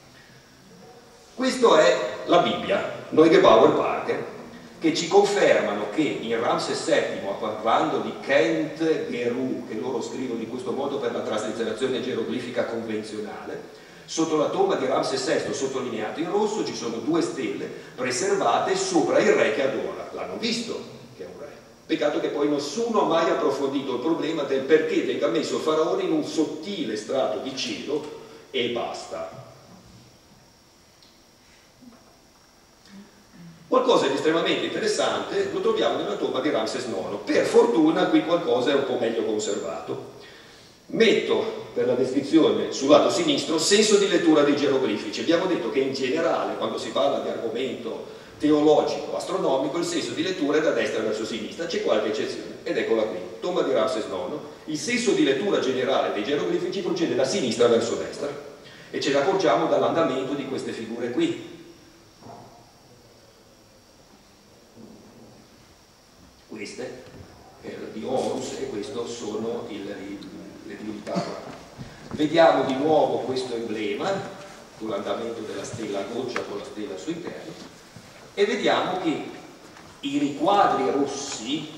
Questa è la Bibbia, Neugebauer e Parker, che ci confermano che in Ramses settimo, parlando di Kent Geru, che loro scrivono in questo modo per la traslitterazione geroglifica convenzionale, sotto la tomba di Ramses settimo, sottolineato in rosso, ci sono due stelle preservate sopra il re che adora. L'hanno visto che è un re. Peccato che poi nessuno ha mai approfondito il problema del perché venga messo il faraone in un sottile strato di cielo e basta. Qualcosa di estremamente interessante lo troviamo nella tomba di Ramses nono. Per fortuna qui qualcosa è un po' meglio conservato. Metto per la descrizione sul lato sinistro senso di lettura dei geroglifici. Abbiamo detto che in generale, quando si parla di argomento teologico, astronomico, il senso di lettura è da destra verso sinistra. C'è qualche eccezione, ed eccola qui, tomba di Ramses nono. Il senso di lettura generale dei geroglifici procede da sinistra verso destra, e ce ne accorgiamo dall'andamento di queste figure qui. Queste eh, di Horus, e questo sono il, il, le divinità. Vediamo di nuovo questo emblema con l'andamento della stella a goccia con la stella al suo interno, e vediamo che i riquadri rossi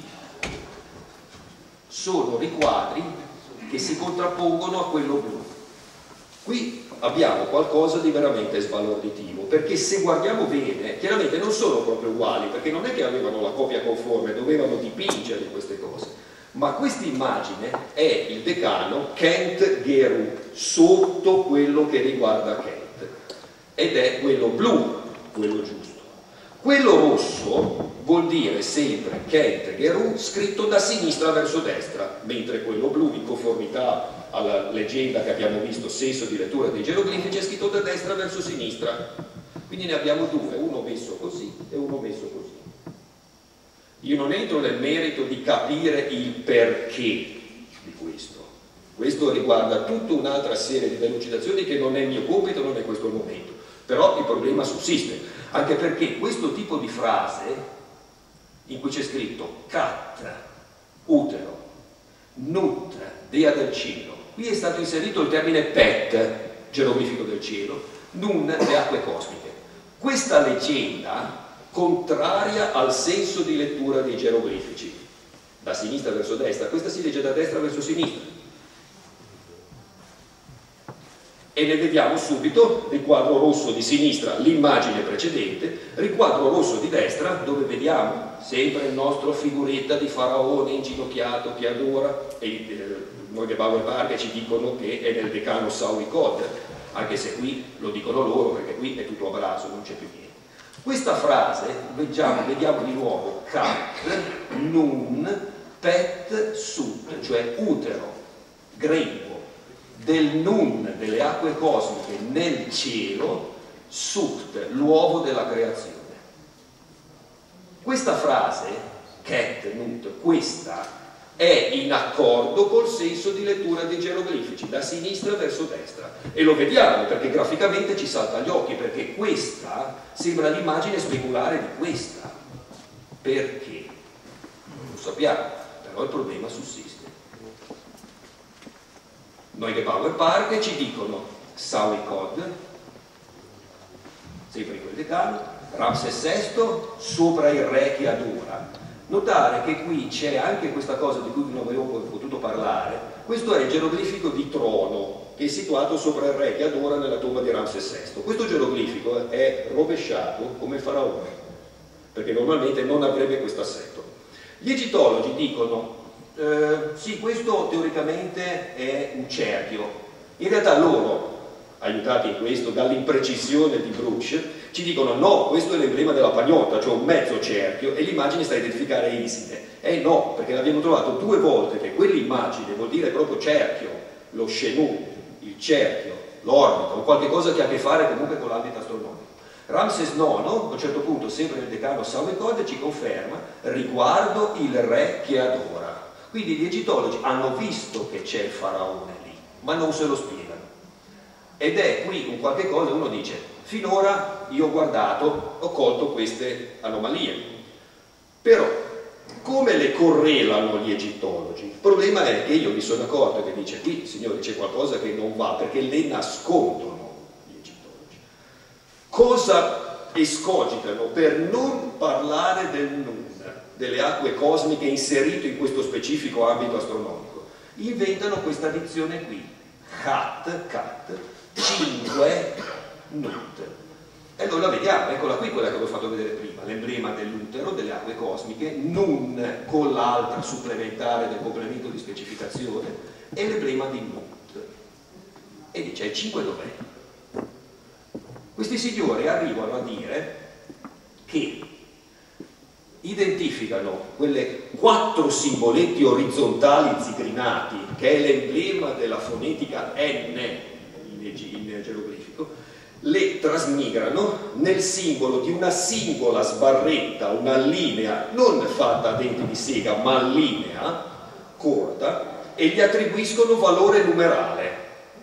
sono riquadri che si contrappongono a quello blu. Qui abbiamo qualcosa di veramente sbalorditivo, perché se guardiamo bene, chiaramente non sono proprio uguali, perché non è che avevano la copia conforme, dovevano dipingere queste cose, ma questa immagine è il decano Kent Geru sotto quello che riguarda Kent, ed è quello blu, quello giusto. Quello rosso vuol dire sempre Kent Geru scritto da sinistra verso destra, mentre quello blu, in conformità alla leggenda che abbiamo visto, senso di lettura dei geroglifici, è scritto da destra verso sinistra. Quindi ne abbiamo due, uno messo così e uno messo così. Io non entro nel merito di capire il perché di questo. Questo riguarda tutta un'altra serie di delucidazioni che non è mio compito, non è questo il momento. Però il problema sussiste, anche perché questo tipo di frase in cui c'è scritto cat, utero, nut, dea del cielo, qui è stato inserito il termine pet, geroglifico del cielo, nun, le acque cosmiche. Questa leggenda contraria al senso di lettura dei geroglifici, da sinistra verso destra, questa si legge da destra verso sinistra. E ne vediamo subito il quadro rosso di sinistra, l'immagine precedente, il quadro rosso di destra, dove vediamo sempre il nostro figuretta di faraone inginocchiato che adora, e eh, noi che Bauer Park ci dicono che è nel decano Sauricod, anche se qui lo dicono loro, perché qui è tutto a braccio, non c'è più niente. Questa frase, vediamo, vediamo di nuovo, cat, nun, pet, sut, cioè utero, grembo, del nun, delle acque cosmiche nel cielo, suct, l'uovo della creazione. Questa frase, cat, nut, questa, è in accordo col senso di lettura dei geroglifici, da sinistra verso destra. E lo vediamo perché graficamente ci salta agli occhi, perché questa sembra l'immagine speculare di questa. Perché? Non lo sappiamo, però il problema sussiste. Noi che Bauer Park ci dicono Sauricod, sempre in quel decano, Ramses sesto, sopra il re che adora. Notare che qui c'è anche questa cosa di cui non avevo potuto parlare. Questo è il geroglifico di trono, che è situato sopra il re che adora nella tomba di Ramses sesto. Questo geroglifico è rovesciato come faraone, perché normalmente non avrebbe questo assetto. Gli egittologi dicono Eh, sì, questo teoricamente è un cerchio. In realtà loro, aiutati in questo dall'imprecisione di Brugsch, ci dicono no, questo è l'emblema della pagnotta, cioè un mezzo cerchio, e l'immagine sta a identificare Iside. Eh no, perché l'abbiamo trovato due volte che quell'immagine vuol dire proprio cerchio, lo shenu, il cerchio, l'orbita, o qualche cosa che ha a che fare comunque con l'ambito astronomico. Ramses nono, a un certo punto, sempre nel decano Sauricod, ci conferma riguardo il re che adora. Quindi gli egittologi hanno visto che c'è il faraone lì, ma non se lo spiegano. Ed è qui un qualche cosa, uno dice, finora io ho guardato, ho colto queste anomalie. Però, come le correlano gli egittologi? Il problema è che io mi sono accorto che dice, qui, signori, c'è qualcosa che non va, perché le nascondono gli egittologi. Cosa escogitano per non parlare del nun, delle acque cosmiche inserito in questo specifico ambito astronomico? Inventano questa dizione qui, cat, cat, cinque, nut. E noi la vediamo, eccola qui quella che vi ho fatto vedere prima, l'emblema dell'utero, delle acque cosmiche, nun con l'altra supplementare del complemento di specificazione, e l'emblema di nut. E dice, il cinque dov'è? Questi signori arrivano a dire che identificano quelle quattro simboletti orizzontali zigrinati, che è l'emblema della fonetica N in, in geroglifico, le trasmigrano nel simbolo di una singola sbarretta, una linea non fatta a denti di sega, ma linea, corta, e gli attribuiscono valore numerale,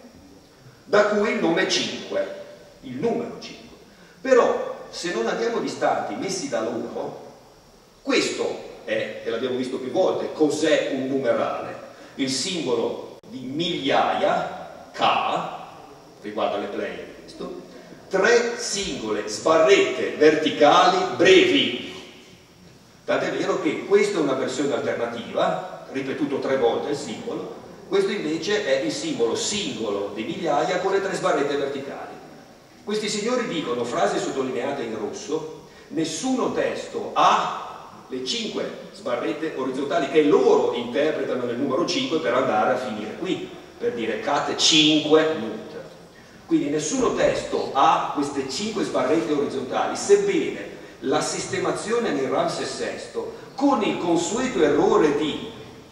da cui il nome cinque, il numero cinque. Però, se non andiamo distanti, messi da loro, questo è, e l'abbiamo visto più volte, cos'è un numerale? Il simbolo di migliaia, K, riguarda le Pleiadi questo, tre singole sbarrette verticali brevi. Tant'è vero che questa è una versione alternativa, ripetuto tre volte il simbolo, questo invece è il simbolo singolo di migliaia con le tre sbarrette verticali. Questi signori dicono, frase sottolineata in rosso, nessuno testo ha le cinque sbarrette orizzontali che loro interpretano nel numero cinque per andare a finire qui, per dire cat cinque nut. Quindi nessuno testo ha queste cinque sbarrette orizzontali, sebbene la sistemazione nel Ramses sesto, con il consueto errore di,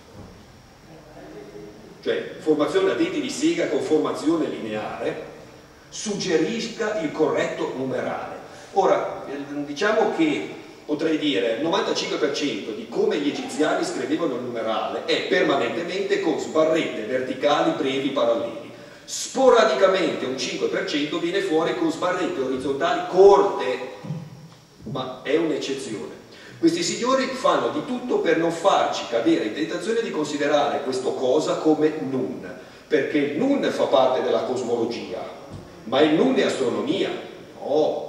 cioè formazione a denti di sega con formazione lineare, suggerisca il corretto numerale. Ora, diciamo che potrei dire il novantacinque per cento di come gli egiziani scrivevano il numerale è permanentemente con sbarrette verticali brevi paralleli. Sporadicamente un cinque per cento viene fuori con sbarrette orizzontali corte, ma è un'eccezione. Questi signori fanno di tutto per non farci cadere in tentazione di considerare questo cosa come nun, perché il nun fa parte della cosmologia, ma il nun è astronomia. No.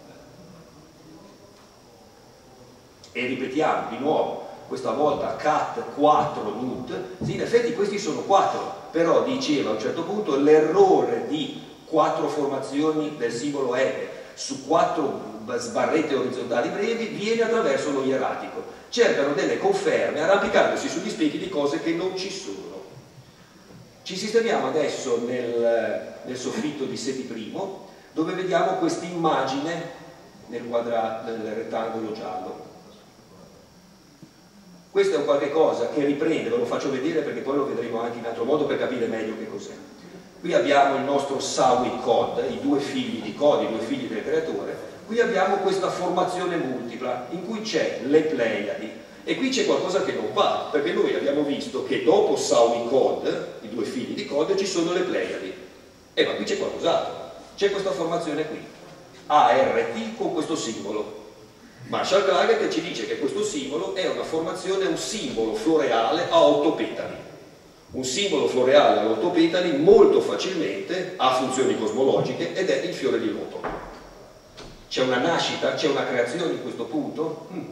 E ripetiamo di nuovo, questa volta cat quattro nut, sì, in effetti questi sono quattro, però diceva a un certo punto l'errore di quattro formazioni del simbolo ebe su quattro sbarrette orizzontali brevi viene attraverso lo ieratico. Cercano delle conferme arrampicandosi sugli specchi di cose che non ci sono. Ci sistemiamo adesso nel, nel soffitto di Seti primo, dove vediamo questa immagine nel, quadra, nel rettangolo giallo. Questo è un qualche cosa che riprende, ve lo faccio vedere perché poi lo vedremo anche in altro modo per capire meglio che cos'è. Qui abbiamo il nostro Sawi Cod, i due figli di Cod, i due figli del creatore. Qui abbiamo questa formazione multipla in cui c'è le Pleiadi e qui c'è qualcosa che non va, perché noi abbiamo visto che dopo Sawi Cod, i due figli di Cod, ci sono le Pleiadi. E ma qui c'è qualcos'altro, c'è questa formazione qui, A R T con questo simbolo. Marshall Clagett ci dice che questo simbolo è una formazione, un simbolo floreale a otto petali. Un simbolo floreale a otto petali molto facilmente ha funzioni cosmologiche ed è il fiore di loto. C'è una nascita, c'è una creazione in questo punto? Mm.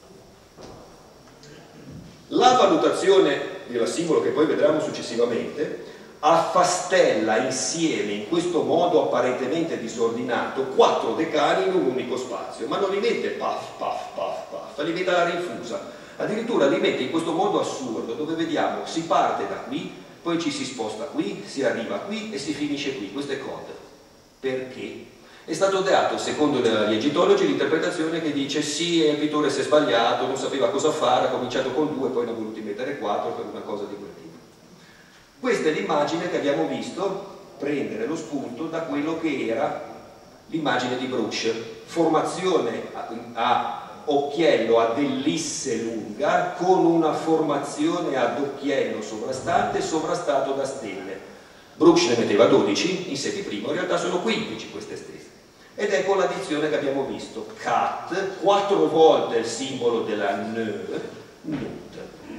La valutazione del simbolo che poi vedremo successivamente affastella insieme in questo modo apparentemente disordinato quattro decani in un unico spazio, ma non li mette paf paf paf paf, li mette alla rinfusa, addirittura li mette in questo modo assurdo dove vediamo si parte da qui, poi ci si sposta qui, si arriva qui e si finisce qui. Questo è Cod. Perché? È stato dato, secondo gli egittologi, l'interpretazione che dice sì, il pittore si è sbagliato, non sapeva cosa fare, ha cominciato con due, poi ne ha voluti mettere quattro per una cosa di quel tipo. Questa è l'immagine che abbiamo visto prendere lo spunto da quello che era l'immagine di Brugsch, formazione a, a occhiello ad ellisse lunga con una formazione ad occhiello sovrastante sovrastato da stelle. Brugsch ne metteva dodici, in Seti primo in realtà sono quindici queste stelle. Ed ecco l'addizione che abbiamo visto, cat, quattro volte il simbolo della N, nut.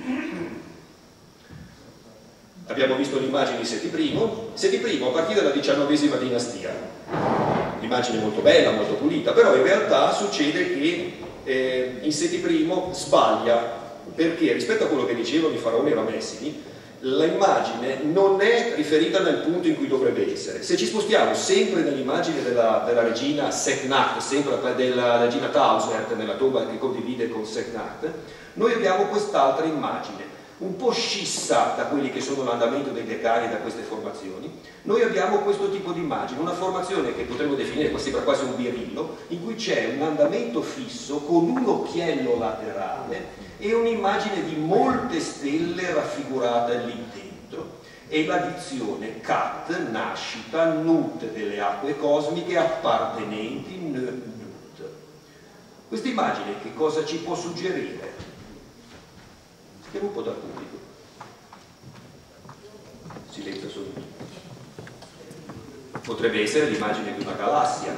Abbiamo visto l'immagine di Seti primo, Seti primo a partire dalla diciannovesima dinastia, l'immagine molto bella, molto pulita, però in realtà succede che eh, in Seti primo sbaglia, perché rispetto a quello che dicevano i faraoni ramessidi, l'immagine non è riferita nel punto in cui dovrebbe essere. Se ci spostiamo sempre nell'immagine della, della regina Seknat, sempre della regina Tausert nella tomba che condivide con Seknat, noi abbiamo quest'altra immagine, un po' scissa da quelli che sono l'andamento dei decani da queste formazioni. Noi abbiamo questo tipo di immagine, una formazione che potremmo definire, sembra quasi un birillo, in cui c'è un andamento fisso con un occhiello laterale e un'immagine di molte stelle raffigurate lì dentro, e l'addizione cat, nascita, nut delle acque cosmiche appartenenti n, nut. Questa immagine che cosa ci può suggerire? Stiamo un po' dal pubblico. Silenzio assoluto. Potrebbe essere l'immagine di una galassia.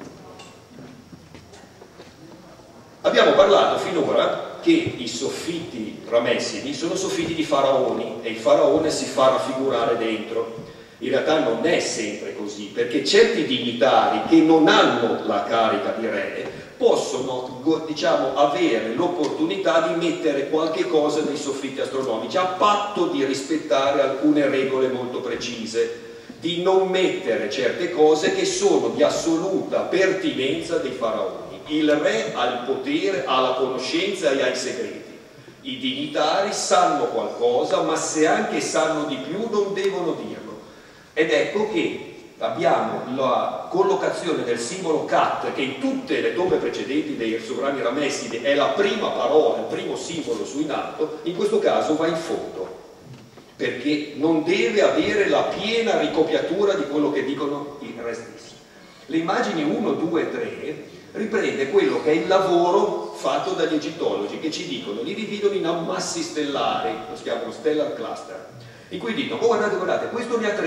Abbiamo parlato finora che i soffitti ramessidi sono soffitti di faraoni e il faraone si fa raffigurare dentro. In realtà non è sempre così, perché certi dignitari che non hanno la carica di re possono, diciamo, avere l'opportunità di mettere qualche cosa nei soffitti astronomici, a patto di rispettare alcune regole molto precise, di non mettere certe cose che sono di assoluta pertinenza dei faraoni. Il re ha il potere, ha la conoscenza e ha i segreti. I dignitari sanno qualcosa, ma se anche sanno di più non devono dirlo. Ed ecco che abbiamo la collocazione del simbolo cat, che in tutte le tombe precedenti dei sovrani ramessidi è la prima parola, il primo simbolo su in alto, in questo caso va in fondo, perché non deve avere la piena ricopiatura di quello che dicono i re stessi. Le immagini uno, due e tre riprende quello che è il lavoro fatto dagli egittologi, che ci dicono, li dividono in ammassi stellari, lo si chiamano stellar cluster, in cui dicono, oh guardate, guardate, questo ne ha tre,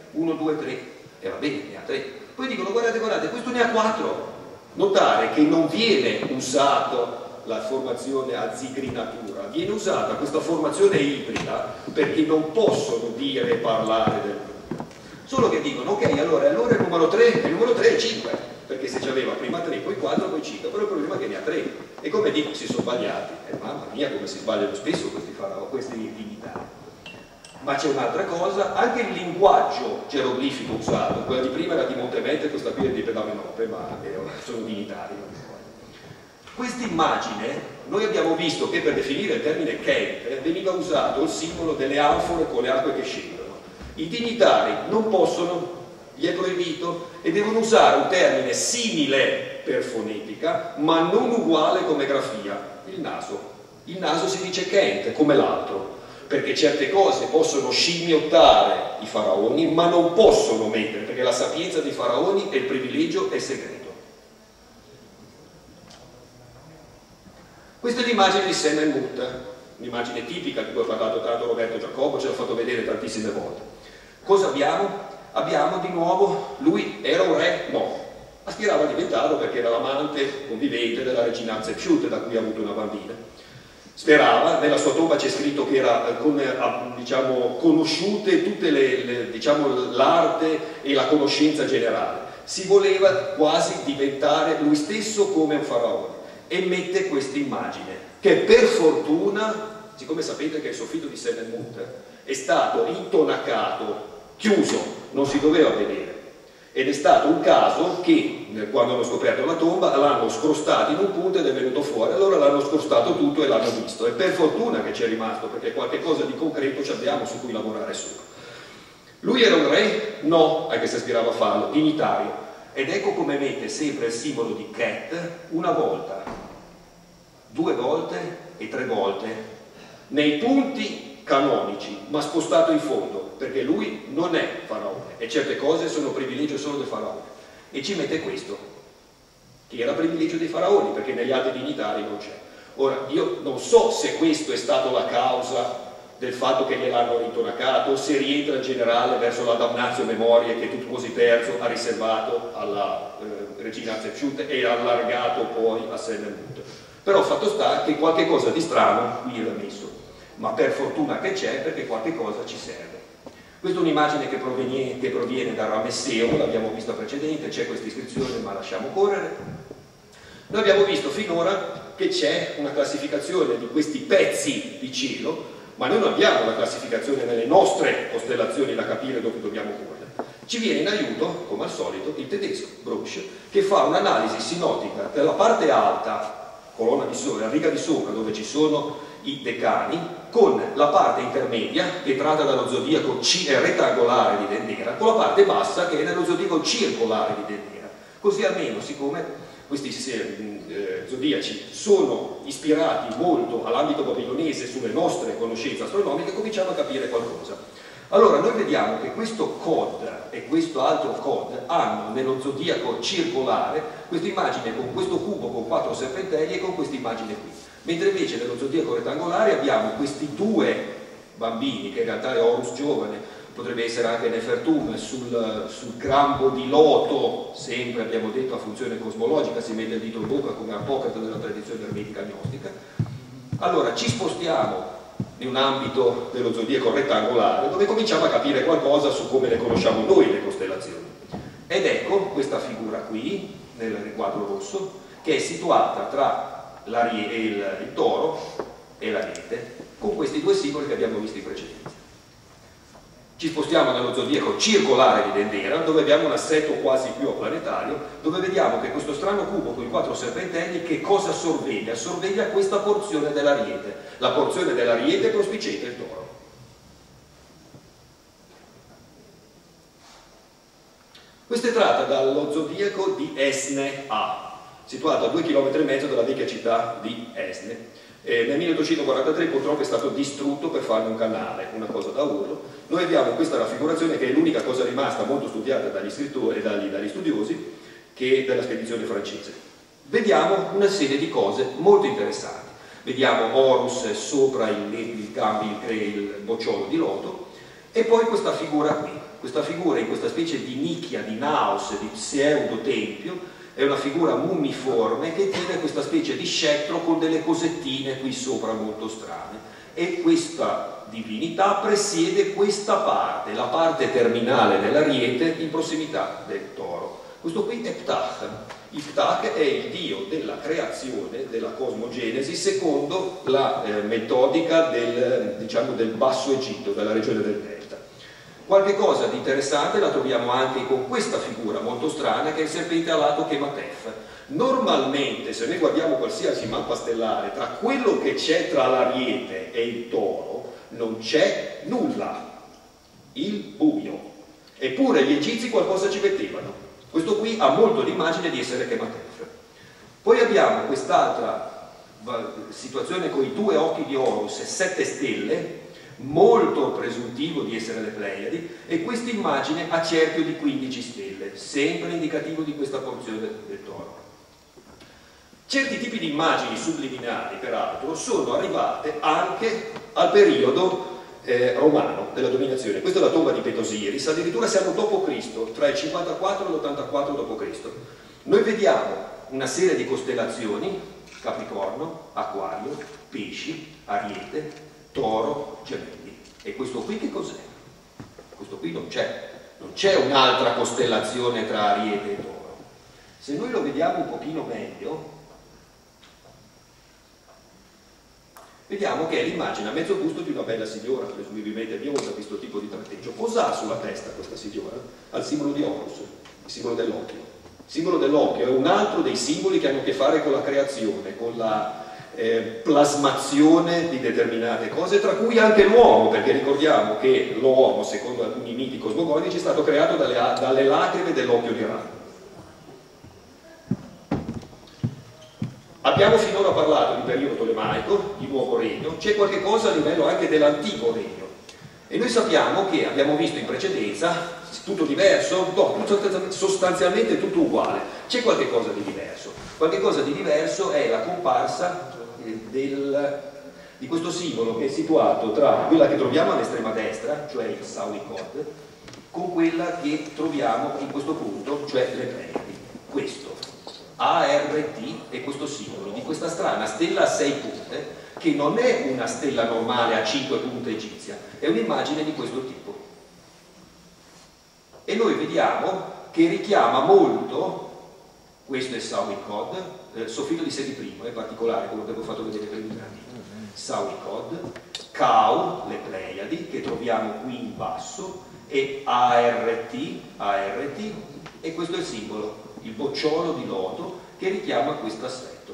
uno, due, tre, e va bene, ne ha tre. Poi dicono guardate, guardate, questo ne ha quattro. Notare che non viene usato la formazione a zigrinatura, viene usata questa formazione ibrida perché non possono dire e parlare del numero. Solo che dicono, ok, allora, allora il numero tre, il numero tre è cinque, perché se c'aveva prima tre, poi quattro, poi cinque, però il problema è che ne ha tre. E come dico, si sono sbagliati. E mamma mia, come si sbagliano spesso questi farao, questi dignitari. Ma c'è un'altra cosa, anche il linguaggio geroglifico usato, quella di prima era di Montemetro, questa qui è di Pedamenope, ma sono dignitari. Questa immagine, noi abbiamo visto che per definire il termine Kent veniva usato il simbolo delle anfore con le acque che scendono. I dignitari non possono, gli è proibito, e devono usare un termine simile per fonetica, ma non uguale come grafia, il naso. Il naso si dice Kent, come l'altro, perché certe cose possono scimmiottare i faraoni, ma non possono mettere, perché la sapienza dei faraoni e il privilegio è segreto. Questa è l'immagine di Senenmut, un'immagine tipica di cui ha parlato tanto Roberto Giacobbo, ce l'ha fatto vedere tantissime volte. Cosa abbiamo? Abbiamo di nuovo, lui era un re? No, aspirava a diventarlo perché era l'amante convivente della regina Hatshepsut, da cui ha avuto una bambina. Sperava, nella sua tomba c'è scritto che era con, diciamo, conosciute tutte le, le diciamo, l'arte e la conoscenza generale. Si voleva quasi diventare lui stesso come un faraone. E mette questa immagine che per fortuna, siccome sapete che il soffitto di Senenmut è stato intonacato, chiuso, non si doveva vedere, ed è stato un caso che quando hanno scoperto la tomba l'hanno scrostato in un punto ed è venuto fuori, allora l'hanno scrostato tutto e l'hanno visto, e per fortuna che c'è rimasto, perché qualche cosa di concreto ci abbiamo su cui lavorare sopra. Lui era un re? No, anche se aspirava a farlo, dignitario. Ed ecco come mette sempre il simbolo di Ket una volta, due volte e tre volte nei punti canonici, ma spostato in fondo, perché lui non è faraone e certe cose sono privilegio solo del faraone. E ci mette questo, che era privilegio dei faraoni, perché negli altri dignitari non c'è. Ora, io non so se questo è stato la causa del fatto che gliel'hanno rintonacato, se rientra in generale verso la damnatio memoria che Tutmosi terzo ha riservato alla eh, regina Hatshepsut e ha allargato poi a Senenmut. Però fatto sta che qualche cosa di strano qui era messo, ma per fortuna che c'è, perché qualche cosa ci serve. Questa è un'immagine che proviene, che proviene da Ramesseo, l'abbiamo vista precedente, c'è questa iscrizione ma lasciamo correre. Noi abbiamo visto finora che c'è una classificazione di questi pezzi di cielo, ma noi non abbiamo la classificazione nelle nostre costellazioni da capire dove dobbiamo correre. Ci viene in aiuto, come al solito, il tedesco, Brugsch, che fa un'analisi sinottica della parte alta, colonna di sopra, la riga di sopra dove ci sono i decani, con la parte intermedia, che è tratta dallo zodiaco rettangolare di Dendera, con la parte bassa che è nello zodiaco circolare di Dendera. Così almeno, siccome questi eh, zodiaci sono ispirati molto all'ambito babilonese sulle nostre conoscenze astronomiche, cominciamo a capire qualcosa. Allora, noi vediamo che questo Cod e questo altro Cod hanno nello zodiaco circolare questa immagine con questo cubo con quattro serpentelli e con questa immagine qui. Mentre invece nello zodiaco rettangolare abbiamo questi due bambini, che in realtà è Horus giovane, potrebbe essere anche Nefertum, sul, sul crampo di loto, sempre abbiamo detto a funzione cosmologica, si mette il dito in bocca come Apocrate della tradizione ermetica gnostica. Allora ci spostiamo in un ambito dello zodiaco rettangolare dove cominciamo a capire qualcosa su come le conosciamo noi le costellazioni. Ed ecco questa figura qui, nel riquadro rosso, che è situata tra il, il toro e l'ariete, con questi due simboli che abbiamo visto in precedenza. Ci spostiamo nello zodiaco circolare di Dendera, dove abbiamo un assetto quasi più planetario, dove vediamo che questo strano cubo con i quattro serpentelli che cosa sorveglia? Sorveglia questa porzione dell'ariete. La porzione dell'ariete prospicetta il toro. Questo è tratto dallo zodiaco di Esne A, situato a due chilometri e mezzo dalla vecchia città di Esne. Eh, nel milleottocentoquarantatré purtroppo è stato distrutto per farne un canale, una cosa da urlo. Noi abbiamo questa raffigurazione che è l'unica cosa rimasta molto studiata dagli scrittori e dagli, dagli studiosi, che è della spedizione francese. Vediamo una serie di cose molto interessanti. Vediamo Horus sopra il, il, il, il bocciolo di loto E poi questa figura qui, questa figura in questa specie di nicchia, di naos, di pseudo-tempio, è una figura mummiforme che tiene questa specie di scettro con delle cosettine qui sopra molto strane, e questa divinità presiede questa parte, la parte terminale dell'ariete in prossimità del toro. Questo qui è Ptah. Il Ptah è il dio della creazione, della cosmogenesi, secondo la eh, metodica del, diciamo, del Basso Egitto, della regione del Delta. Qualche cosa di interessante la troviamo anche con questa figura molto strana, che è il serpente alato Kematef. Normalmente, se noi guardiamo qualsiasi mappa stellare, tra quello che c'è tra l'ariete e il toro non c'è nulla, il buio. Eppure gli egizi qualcosa ci mettevano. Questo qui ha molto l'immagine di essere Kematef. Poi abbiamo quest'altra situazione con i due occhi di Horus e sette stelle, molto presuntivo di essere le Pleiadi, e questa immagine a cerchio di quindici stelle, sempre indicativo di questa porzione del, del toro. Certi tipi di immagini subliminali, peraltro, sono arrivate anche al periodo eh, romano della dominazione. Questa è la tomba di Petosiris, addirittura siamo dopo Cristo, tra il cinquantaquattro e l'ottantaquattro dopo Cristo. Noi vediamo una serie di costellazioni: Capricorno, Acquario, Pesci, Ariete, Toro, Gemelli. E questo qui che cos'è? Questo qui non c'è, non c'è un'altra costellazione tra Ariete e Toro. Se noi lo vediamo un pochino meglio, vediamo che è l'immagine a mezzo busto di una bella signora, presumibilmente bionda, questo tipo di tratteggio. Cosa ha sulla testa questa signora? Ha il simbolo di Horus, il simbolo dell'occhio. Il simbolo dell'occhio è un altro dei simboli che hanno a che fare con la creazione, con la Eh, plasmazione di determinate cose, tra cui anche l'uomo, perché ricordiamo che l'uomo, secondo alcuni miti cosmogonici, è stato creato dalle, dalle lacrime dell'occhio di Ra. Abbiamo finora parlato di periodo tolemaico, di nuovo regno, c'è qualche cosa a livello anche dell'antico regno, e noi sappiamo che abbiamo visto in precedenza tutto diverso, no, sostanzialmente tutto uguale. C'è qualche cosa di diverso. Qualche cosa di diverso è la comparsa Del, di questo simbolo che è situato tra quella che troviamo all'estrema destra, cioè il Sauikod, con quella che troviamo in questo punto, cioè le Pleiadi. Questo A R T è questo simbolo di questa strana stella a sei punte, che non è una stella normale a cinque punte egizia, è un'immagine di questo tipo. E noi vediamo che richiama molto, questo è Sauikod, eh, soffitto di Seti primo, è particolare quello che avevo fatto vedere prima. Sauikod, Kau, le Pleiadi, che troviamo qui in basso, e A R T, A R T, e questo è il simbolo, il bocciolo di loto, che richiama questo assetto.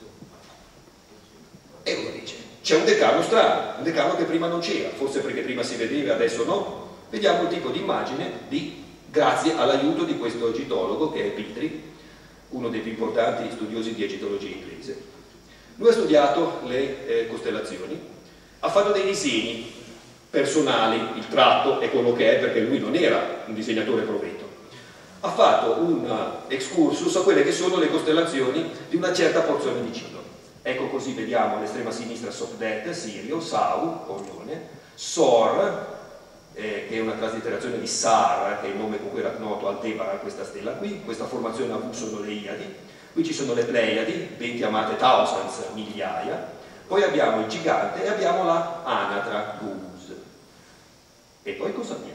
E uno dice, c'è un decano strano, un decano che prima non c'era, forse perché prima si vedeva, adesso no. Vediamo il tipo di immagine di, grazie all'aiuto di questo egittologo che è Petri, uno dei più importanti studiosi di egittologia inglese. Lui ha studiato le eh, costellazioni, ha fatto dei disegni personali, il tratto è quello che è perché lui non era un disegnatore provetto. Ha fatto un excursus a quelle che sono le costellazioni di una certa porzione di cielo. Ecco, così vediamo all'estrema sinistra Sopdet, Sirio, Sau, Orione, Sor, eh, che è una traslitterazione di Sar, che è il nome con cui era noto Aldebaran, questa stella qui. Questa formazione a V sono le Iadi. Qui ci sono le Pleiadi, ben chiamate thousands, migliaia. Poi abbiamo il gigante e abbiamo la anatra, Guz. E poi cosa abbiamo?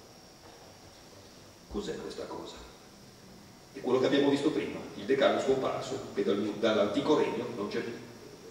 Cos'è questa cosa? È quello che abbiamo visto prima, il decano scomparso, che dall'antico regno non c'è più.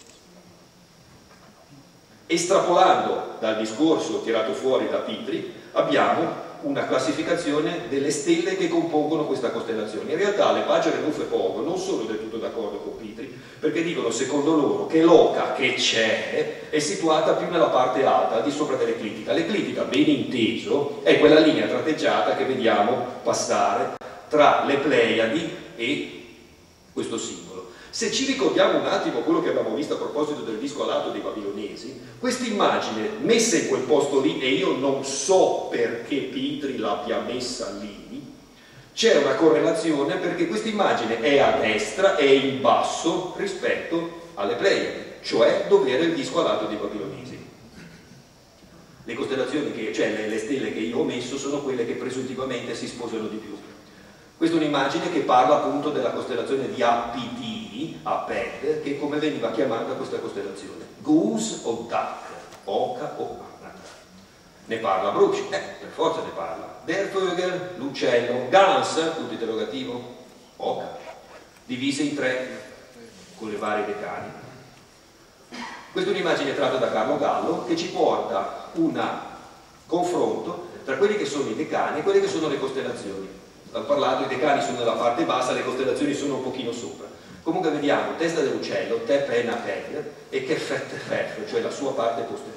Estrapolando dal discorso tirato fuori da Petri, abbiamo una classificazione delle stelle che compongono questa costellazione. In realtà le Pagere, Nuf e Pogo non sono del tutto d'accordo con Petri, perché dicono, secondo loro, che l'oca che c'è è situata più nella parte alta, al di sopra dell'eclittica. L'eclittica, ben inteso, è quella linea tratteggiata che vediamo passare tra le Pleiadi e questo simbolo. Se ci ricordiamo un attimo quello che abbiamo visto a proposito del disco alato dei babilonesi, questa immagine messa in quel posto lì, e io non so perché Petri l'abbia messa lì, c'è una correlazione perché questa immagine è a destra e in basso rispetto alle Pleiadi, cioè dove era il disco alato dei babilonesi. Le costellazioni, che, cioè le, le stelle che io ho messo, sono quelle che presuntivamente si sposano di più. Questa è un'immagine che parla appunto della costellazione di A P D, A P E D, che come veniva chiamata questa costellazione. Goose o duck, oca o anatra. Ne parla Brugsch, eh, per forza ne parla. Der Vögel, l'uccello. Gans, punto interrogativo, oca. Divise in tre, con le varie decani. Questa è un'immagine tratta da Carlo Gallo che ci porta un confronto tra quelli che sono i decani e quelle che sono le costellazioni. Ho parlato, i decani sono nella parte bassa, le costellazioni sono un pochino sopra. Comunque vediamo testa dell'uccello, te pena pen e che fette fef, cioè la sua parte posteriore.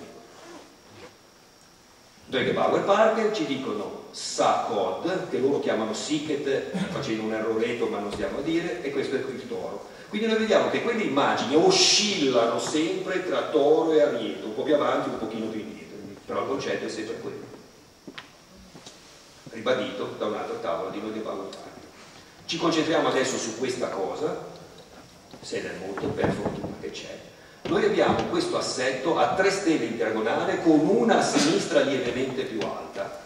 Dögebauer Parker ci dicono Sa-Cod, che loro chiamano Sicket, facendo un erroreto ma non stiamo a dire, e questo è il toro. Quindi noi vediamo che quelle immagini oscillano sempre tra toro e ariete, un po' più avanti, un pochino più indietro, però il concetto è sempre quello. Ribadito da un'altra tavola di Dögebauer Parker. Ci concentriamo adesso su questa cosa, se n'è molto, per fortuna che c'è. Noi abbiamo questo assetto a tre stelle in diagonale con una a sinistra lievemente più alta.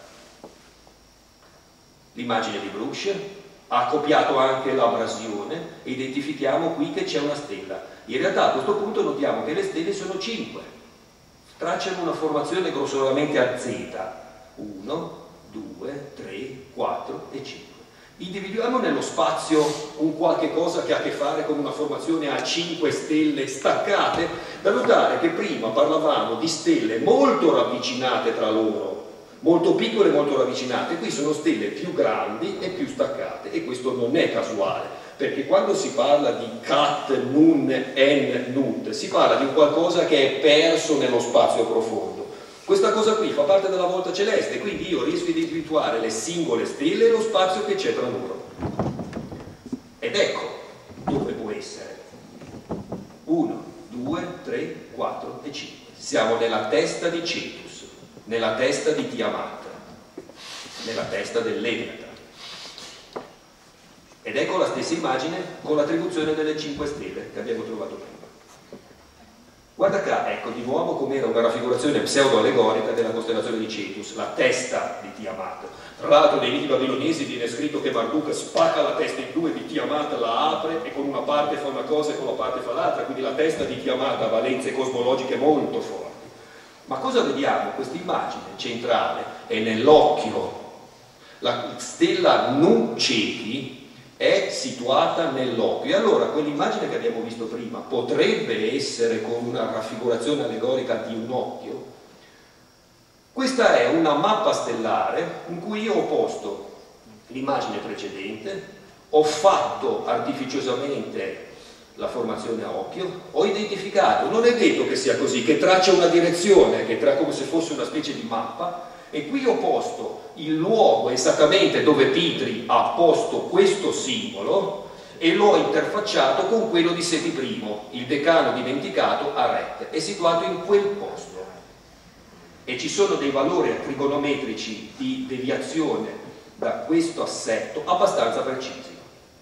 L'immagine di Brugsch ha copiato anche l'abrasione e identifichiamo qui che c'è una stella. In realtà a questo punto notiamo che le stelle sono cinque. Tracciano una formazione grossolanamente a Z. uno, due, tre, quattro e cinque. Individuiamo nello spazio un qualche cosa che ha a che fare con una formazione a cinque stelle staccate, da notare che prima parlavamo di stelle molto ravvicinate tra loro, molto piccole e molto ravvicinate. Qui sono stelle più grandi e più staccate, e questo non è casuale, perché quando si parla di cat, nun, en, nut, si parla di un qualcosa che è perso nello spazio profondo. Questa cosa qui fa parte della volta celeste, quindi io riesco a individuare le singole stelle e lo spazio che c'è tra loro. Ed ecco dove può essere. uno, due, tre, quattro e cinque. Siamo nella testa di Cetus, nella testa di Tiamat, nella testa dell'Ebriata. Ed ecco la stessa immagine con l'attribuzione delle cinque stelle che abbiamo trovato prima. Guarda qua, ecco di nuovo com'era una raffigurazione pseudo-allegorica della costellazione di Cetus, la testa di Tiamat. Tra l'altro nei miti babilonesi viene scritto che Marduk spacca la testa in due di Tiamat, la apre e con una parte fa una cosa e con la parte fa l'altra, quindi la testa di Tiamat ha valenze cosmologiche molto forti. Ma cosa vediamo? Questa immagine centrale è nell'occhio. La stella Nuceti è situata nell'occhio, e allora quell'immagine che abbiamo visto prima potrebbe essere con una raffigurazione allegorica di un occhio. Questa è una mappa stellare in cui io ho posto l'immagine precedente, ho fatto artificiosamente la formazione a occhio, ho identificato, non è detto che sia così, che traccia una direzione, che tra come se fosse una specie di mappa, e qui ho posto il luogo esattamente dove Petri ha posto questo simbolo e l'ho interfacciato con quello di Seti I, il decano dimenticato a Ret, è situato in quel posto e ci sono dei valori trigonometrici di deviazione da questo assetto abbastanza precisi,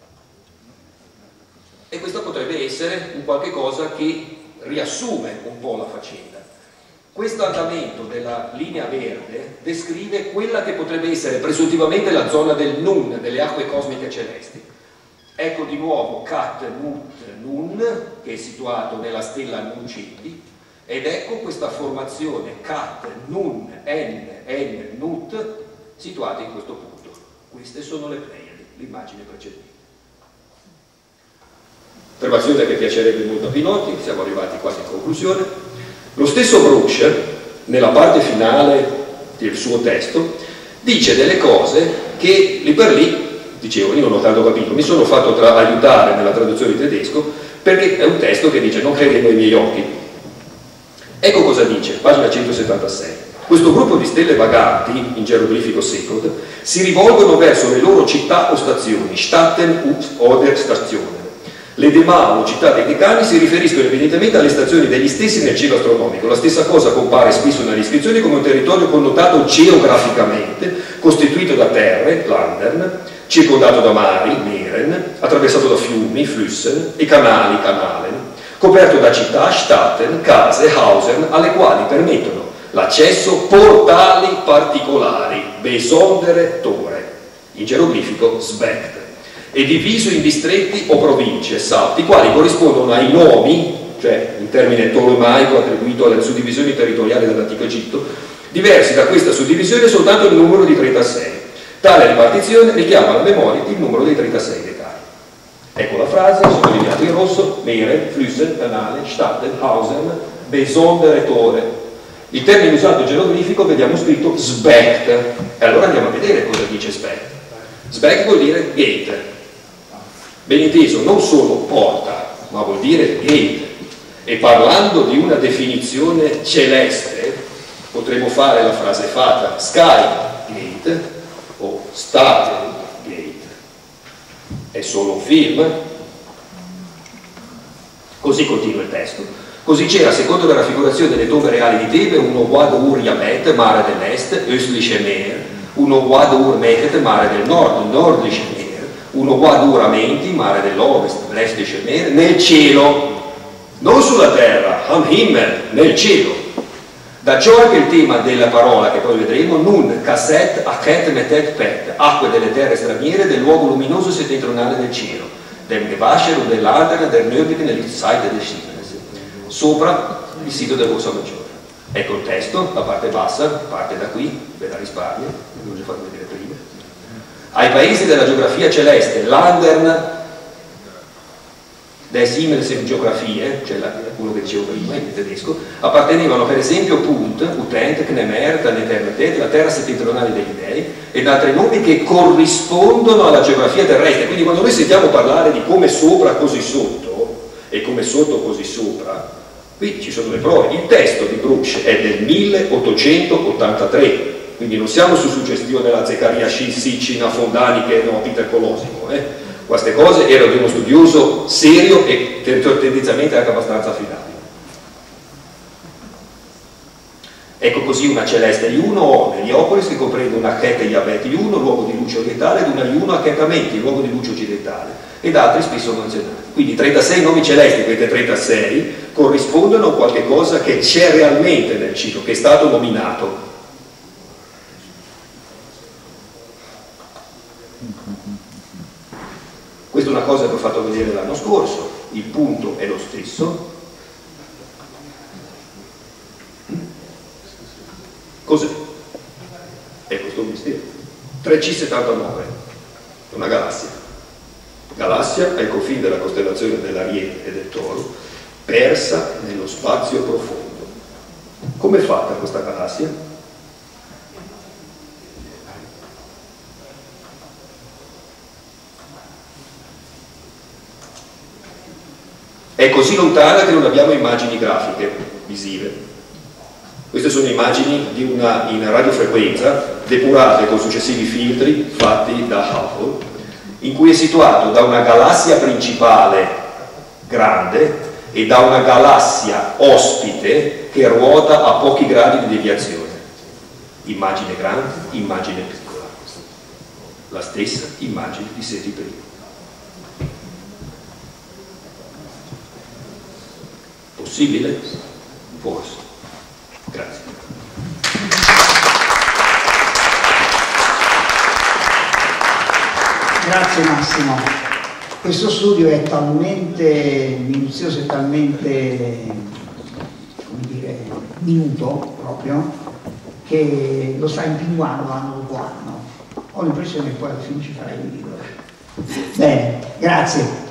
e questo potrebbe essere un qualche cosa che riassume un po' la faccenda. Questo andamento della linea verde descrive quella che potrebbe essere presuntivamente la zona del Nun, delle acque cosmiche celesti. Ecco di nuovo Cat, Nut, Nun, che è situato nella stella Nuceti, ed ecco questa formazione Cat, Nun, En, En, Nut, situata in questo punto. Queste sono le Pleiadi, l'immagine precedente. Osservazione che piacerebbe molto a Pinotti, siamo arrivati quasi in conclusione. Lo stesso Brugsch, nella parte finale del suo testo, dice delle cose che lì per lì, dicevo, io non ho tanto capito, mi sono fatto tra aiutare nella traduzione in tedesco, perché è un testo che dice non credendo ai miei occhi. Ecco cosa dice, pagina centosettantasei. Questo gruppo di stelle vaganti, in geroglifico Sekot, si rivolgono verso le loro città o stazioni, Statten ut oder Station. Le Demao, città dei decani, si riferiscono evidentemente alle stazioni degli stessi nel cielo astronomico. La stessa cosa compare spesso nelle iscrizioni come un territorio connotato geograficamente, costituito da terre, Landern, circondato da mari, Meren, attraversato da fiumi, Flüssen, e canali, Kanalen, coperto da città, Statten, case, Hausen, alle quali permettono l'accesso, portali particolari, besondere tore, in geroglifico sbect, è diviso in distretti o province, salti, i quali corrispondono ai nomi, cioè il termine tolomaico attribuito alle suddivisioni territoriali dell'antico Egitto, diversi da questa suddivisione soltanto il numero di trentasei. Tale ripartizione richiama alla memoria il numero dei trentasei decani. Ecco la frase, sottolineato in rosso: Meere, Flüsse, Canale, Stadt, Hausen, besondere tore. Il termine usato in geroglifico vediamo scritto sbect, e allora andiamo a vedere cosa dice sbect. Sbect vuol dire gate, ben inteso non solo porta, ma vuol dire gate. E parlando di una definizione celeste, potremmo fare la frase fatta Sky Gate o Stargate Gate. È solo un film? Così continua il testo. Così c'era, secondo la raffigurazione delle tombe reali di Tebe, uno Wad Ur Yamet, mare dell'est, Östliche Meer, uno Wad Ur Meket, mare del nord, Nordliche Meer, uno Wad Ur Amenti, mare dell'ovest, Westliche Meer, nel cielo, non sulla terra, am Himmel, nel cielo. Da ciò anche il tema della parola, che poi vedremo, Nun, Kasset, Achet, Metet, Pet, acque delle terre straniere, del luogo luminoso settentrionale del cielo, del Gewascher, dell'Adana, del Nöbig, nell'Side del Siemens, sopra il sito del Rosso Maggiore. Ecco il testo, la parte bassa, parte da qui, ve la risparmio, ve l'ho già fatto vedere prima. Ai paesi della geografia celeste, Landern, des Himmels in geografie, cioè quello che dicevo prima in tedesco, appartenevano per esempio Punt, Utent, Knemer, Eternität, la terra settentrionale degli dei, ed altri nomi che corrispondono alla geografia terrestre. Quindi quando noi sentiamo parlare di come sopra così sotto e come sotto così sopra, qui ci sono le prove. Il testo di Brugsch è del milleottocentottantatré, quindi non siamo su suggestione della Zaccaria Sicina Fondani che no, Peter Colosimo, eh? Queste cose erano di uno studioso serio e tendenzialmente anche abbastanza affidabile. Ecco così una celeste Iuno o Heliopolis, che comprende una Chet Yabet Iuno, luogo di luce orientale, ed una Iuno Achetamenti, luogo di luce occidentale, ed altri spesso menzionati. Quindi trentasei nomi celesti, questi trentasei, corrispondono a qualche cosa che c'è realmente nel ciclo, che è stato nominato. Questa è una cosa che ho fatto vedere l'anno scorso, il punto è lo stesso. Cos'è? È questo un mistero. tre C settantanove, una galassia. Galassia è il confine della costellazione dell'Ariete e del Toro, persa nello spazio profondo. Come è fatta questa galassia? È così lontana che non abbiamo immagini grafiche visive. Queste sono immagini di una, in radiofrequenza, depurate con successivi filtri fatti da Hubble, in cui è situato da una galassia principale grande e da una galassia ospite che ruota a pochi gradi di deviazione. Immagine grande, immagine piccola. La stessa immagine di Seti prima. Possibile? Forse. Grazie. Grazie Massimo. Questo studio è talmente minuzioso e talmente, come dire, minuto proprio, che lo sta impinguando anno dopo anno. Ho l'impressione che poi alla fine ci farai un libro. Bene, grazie.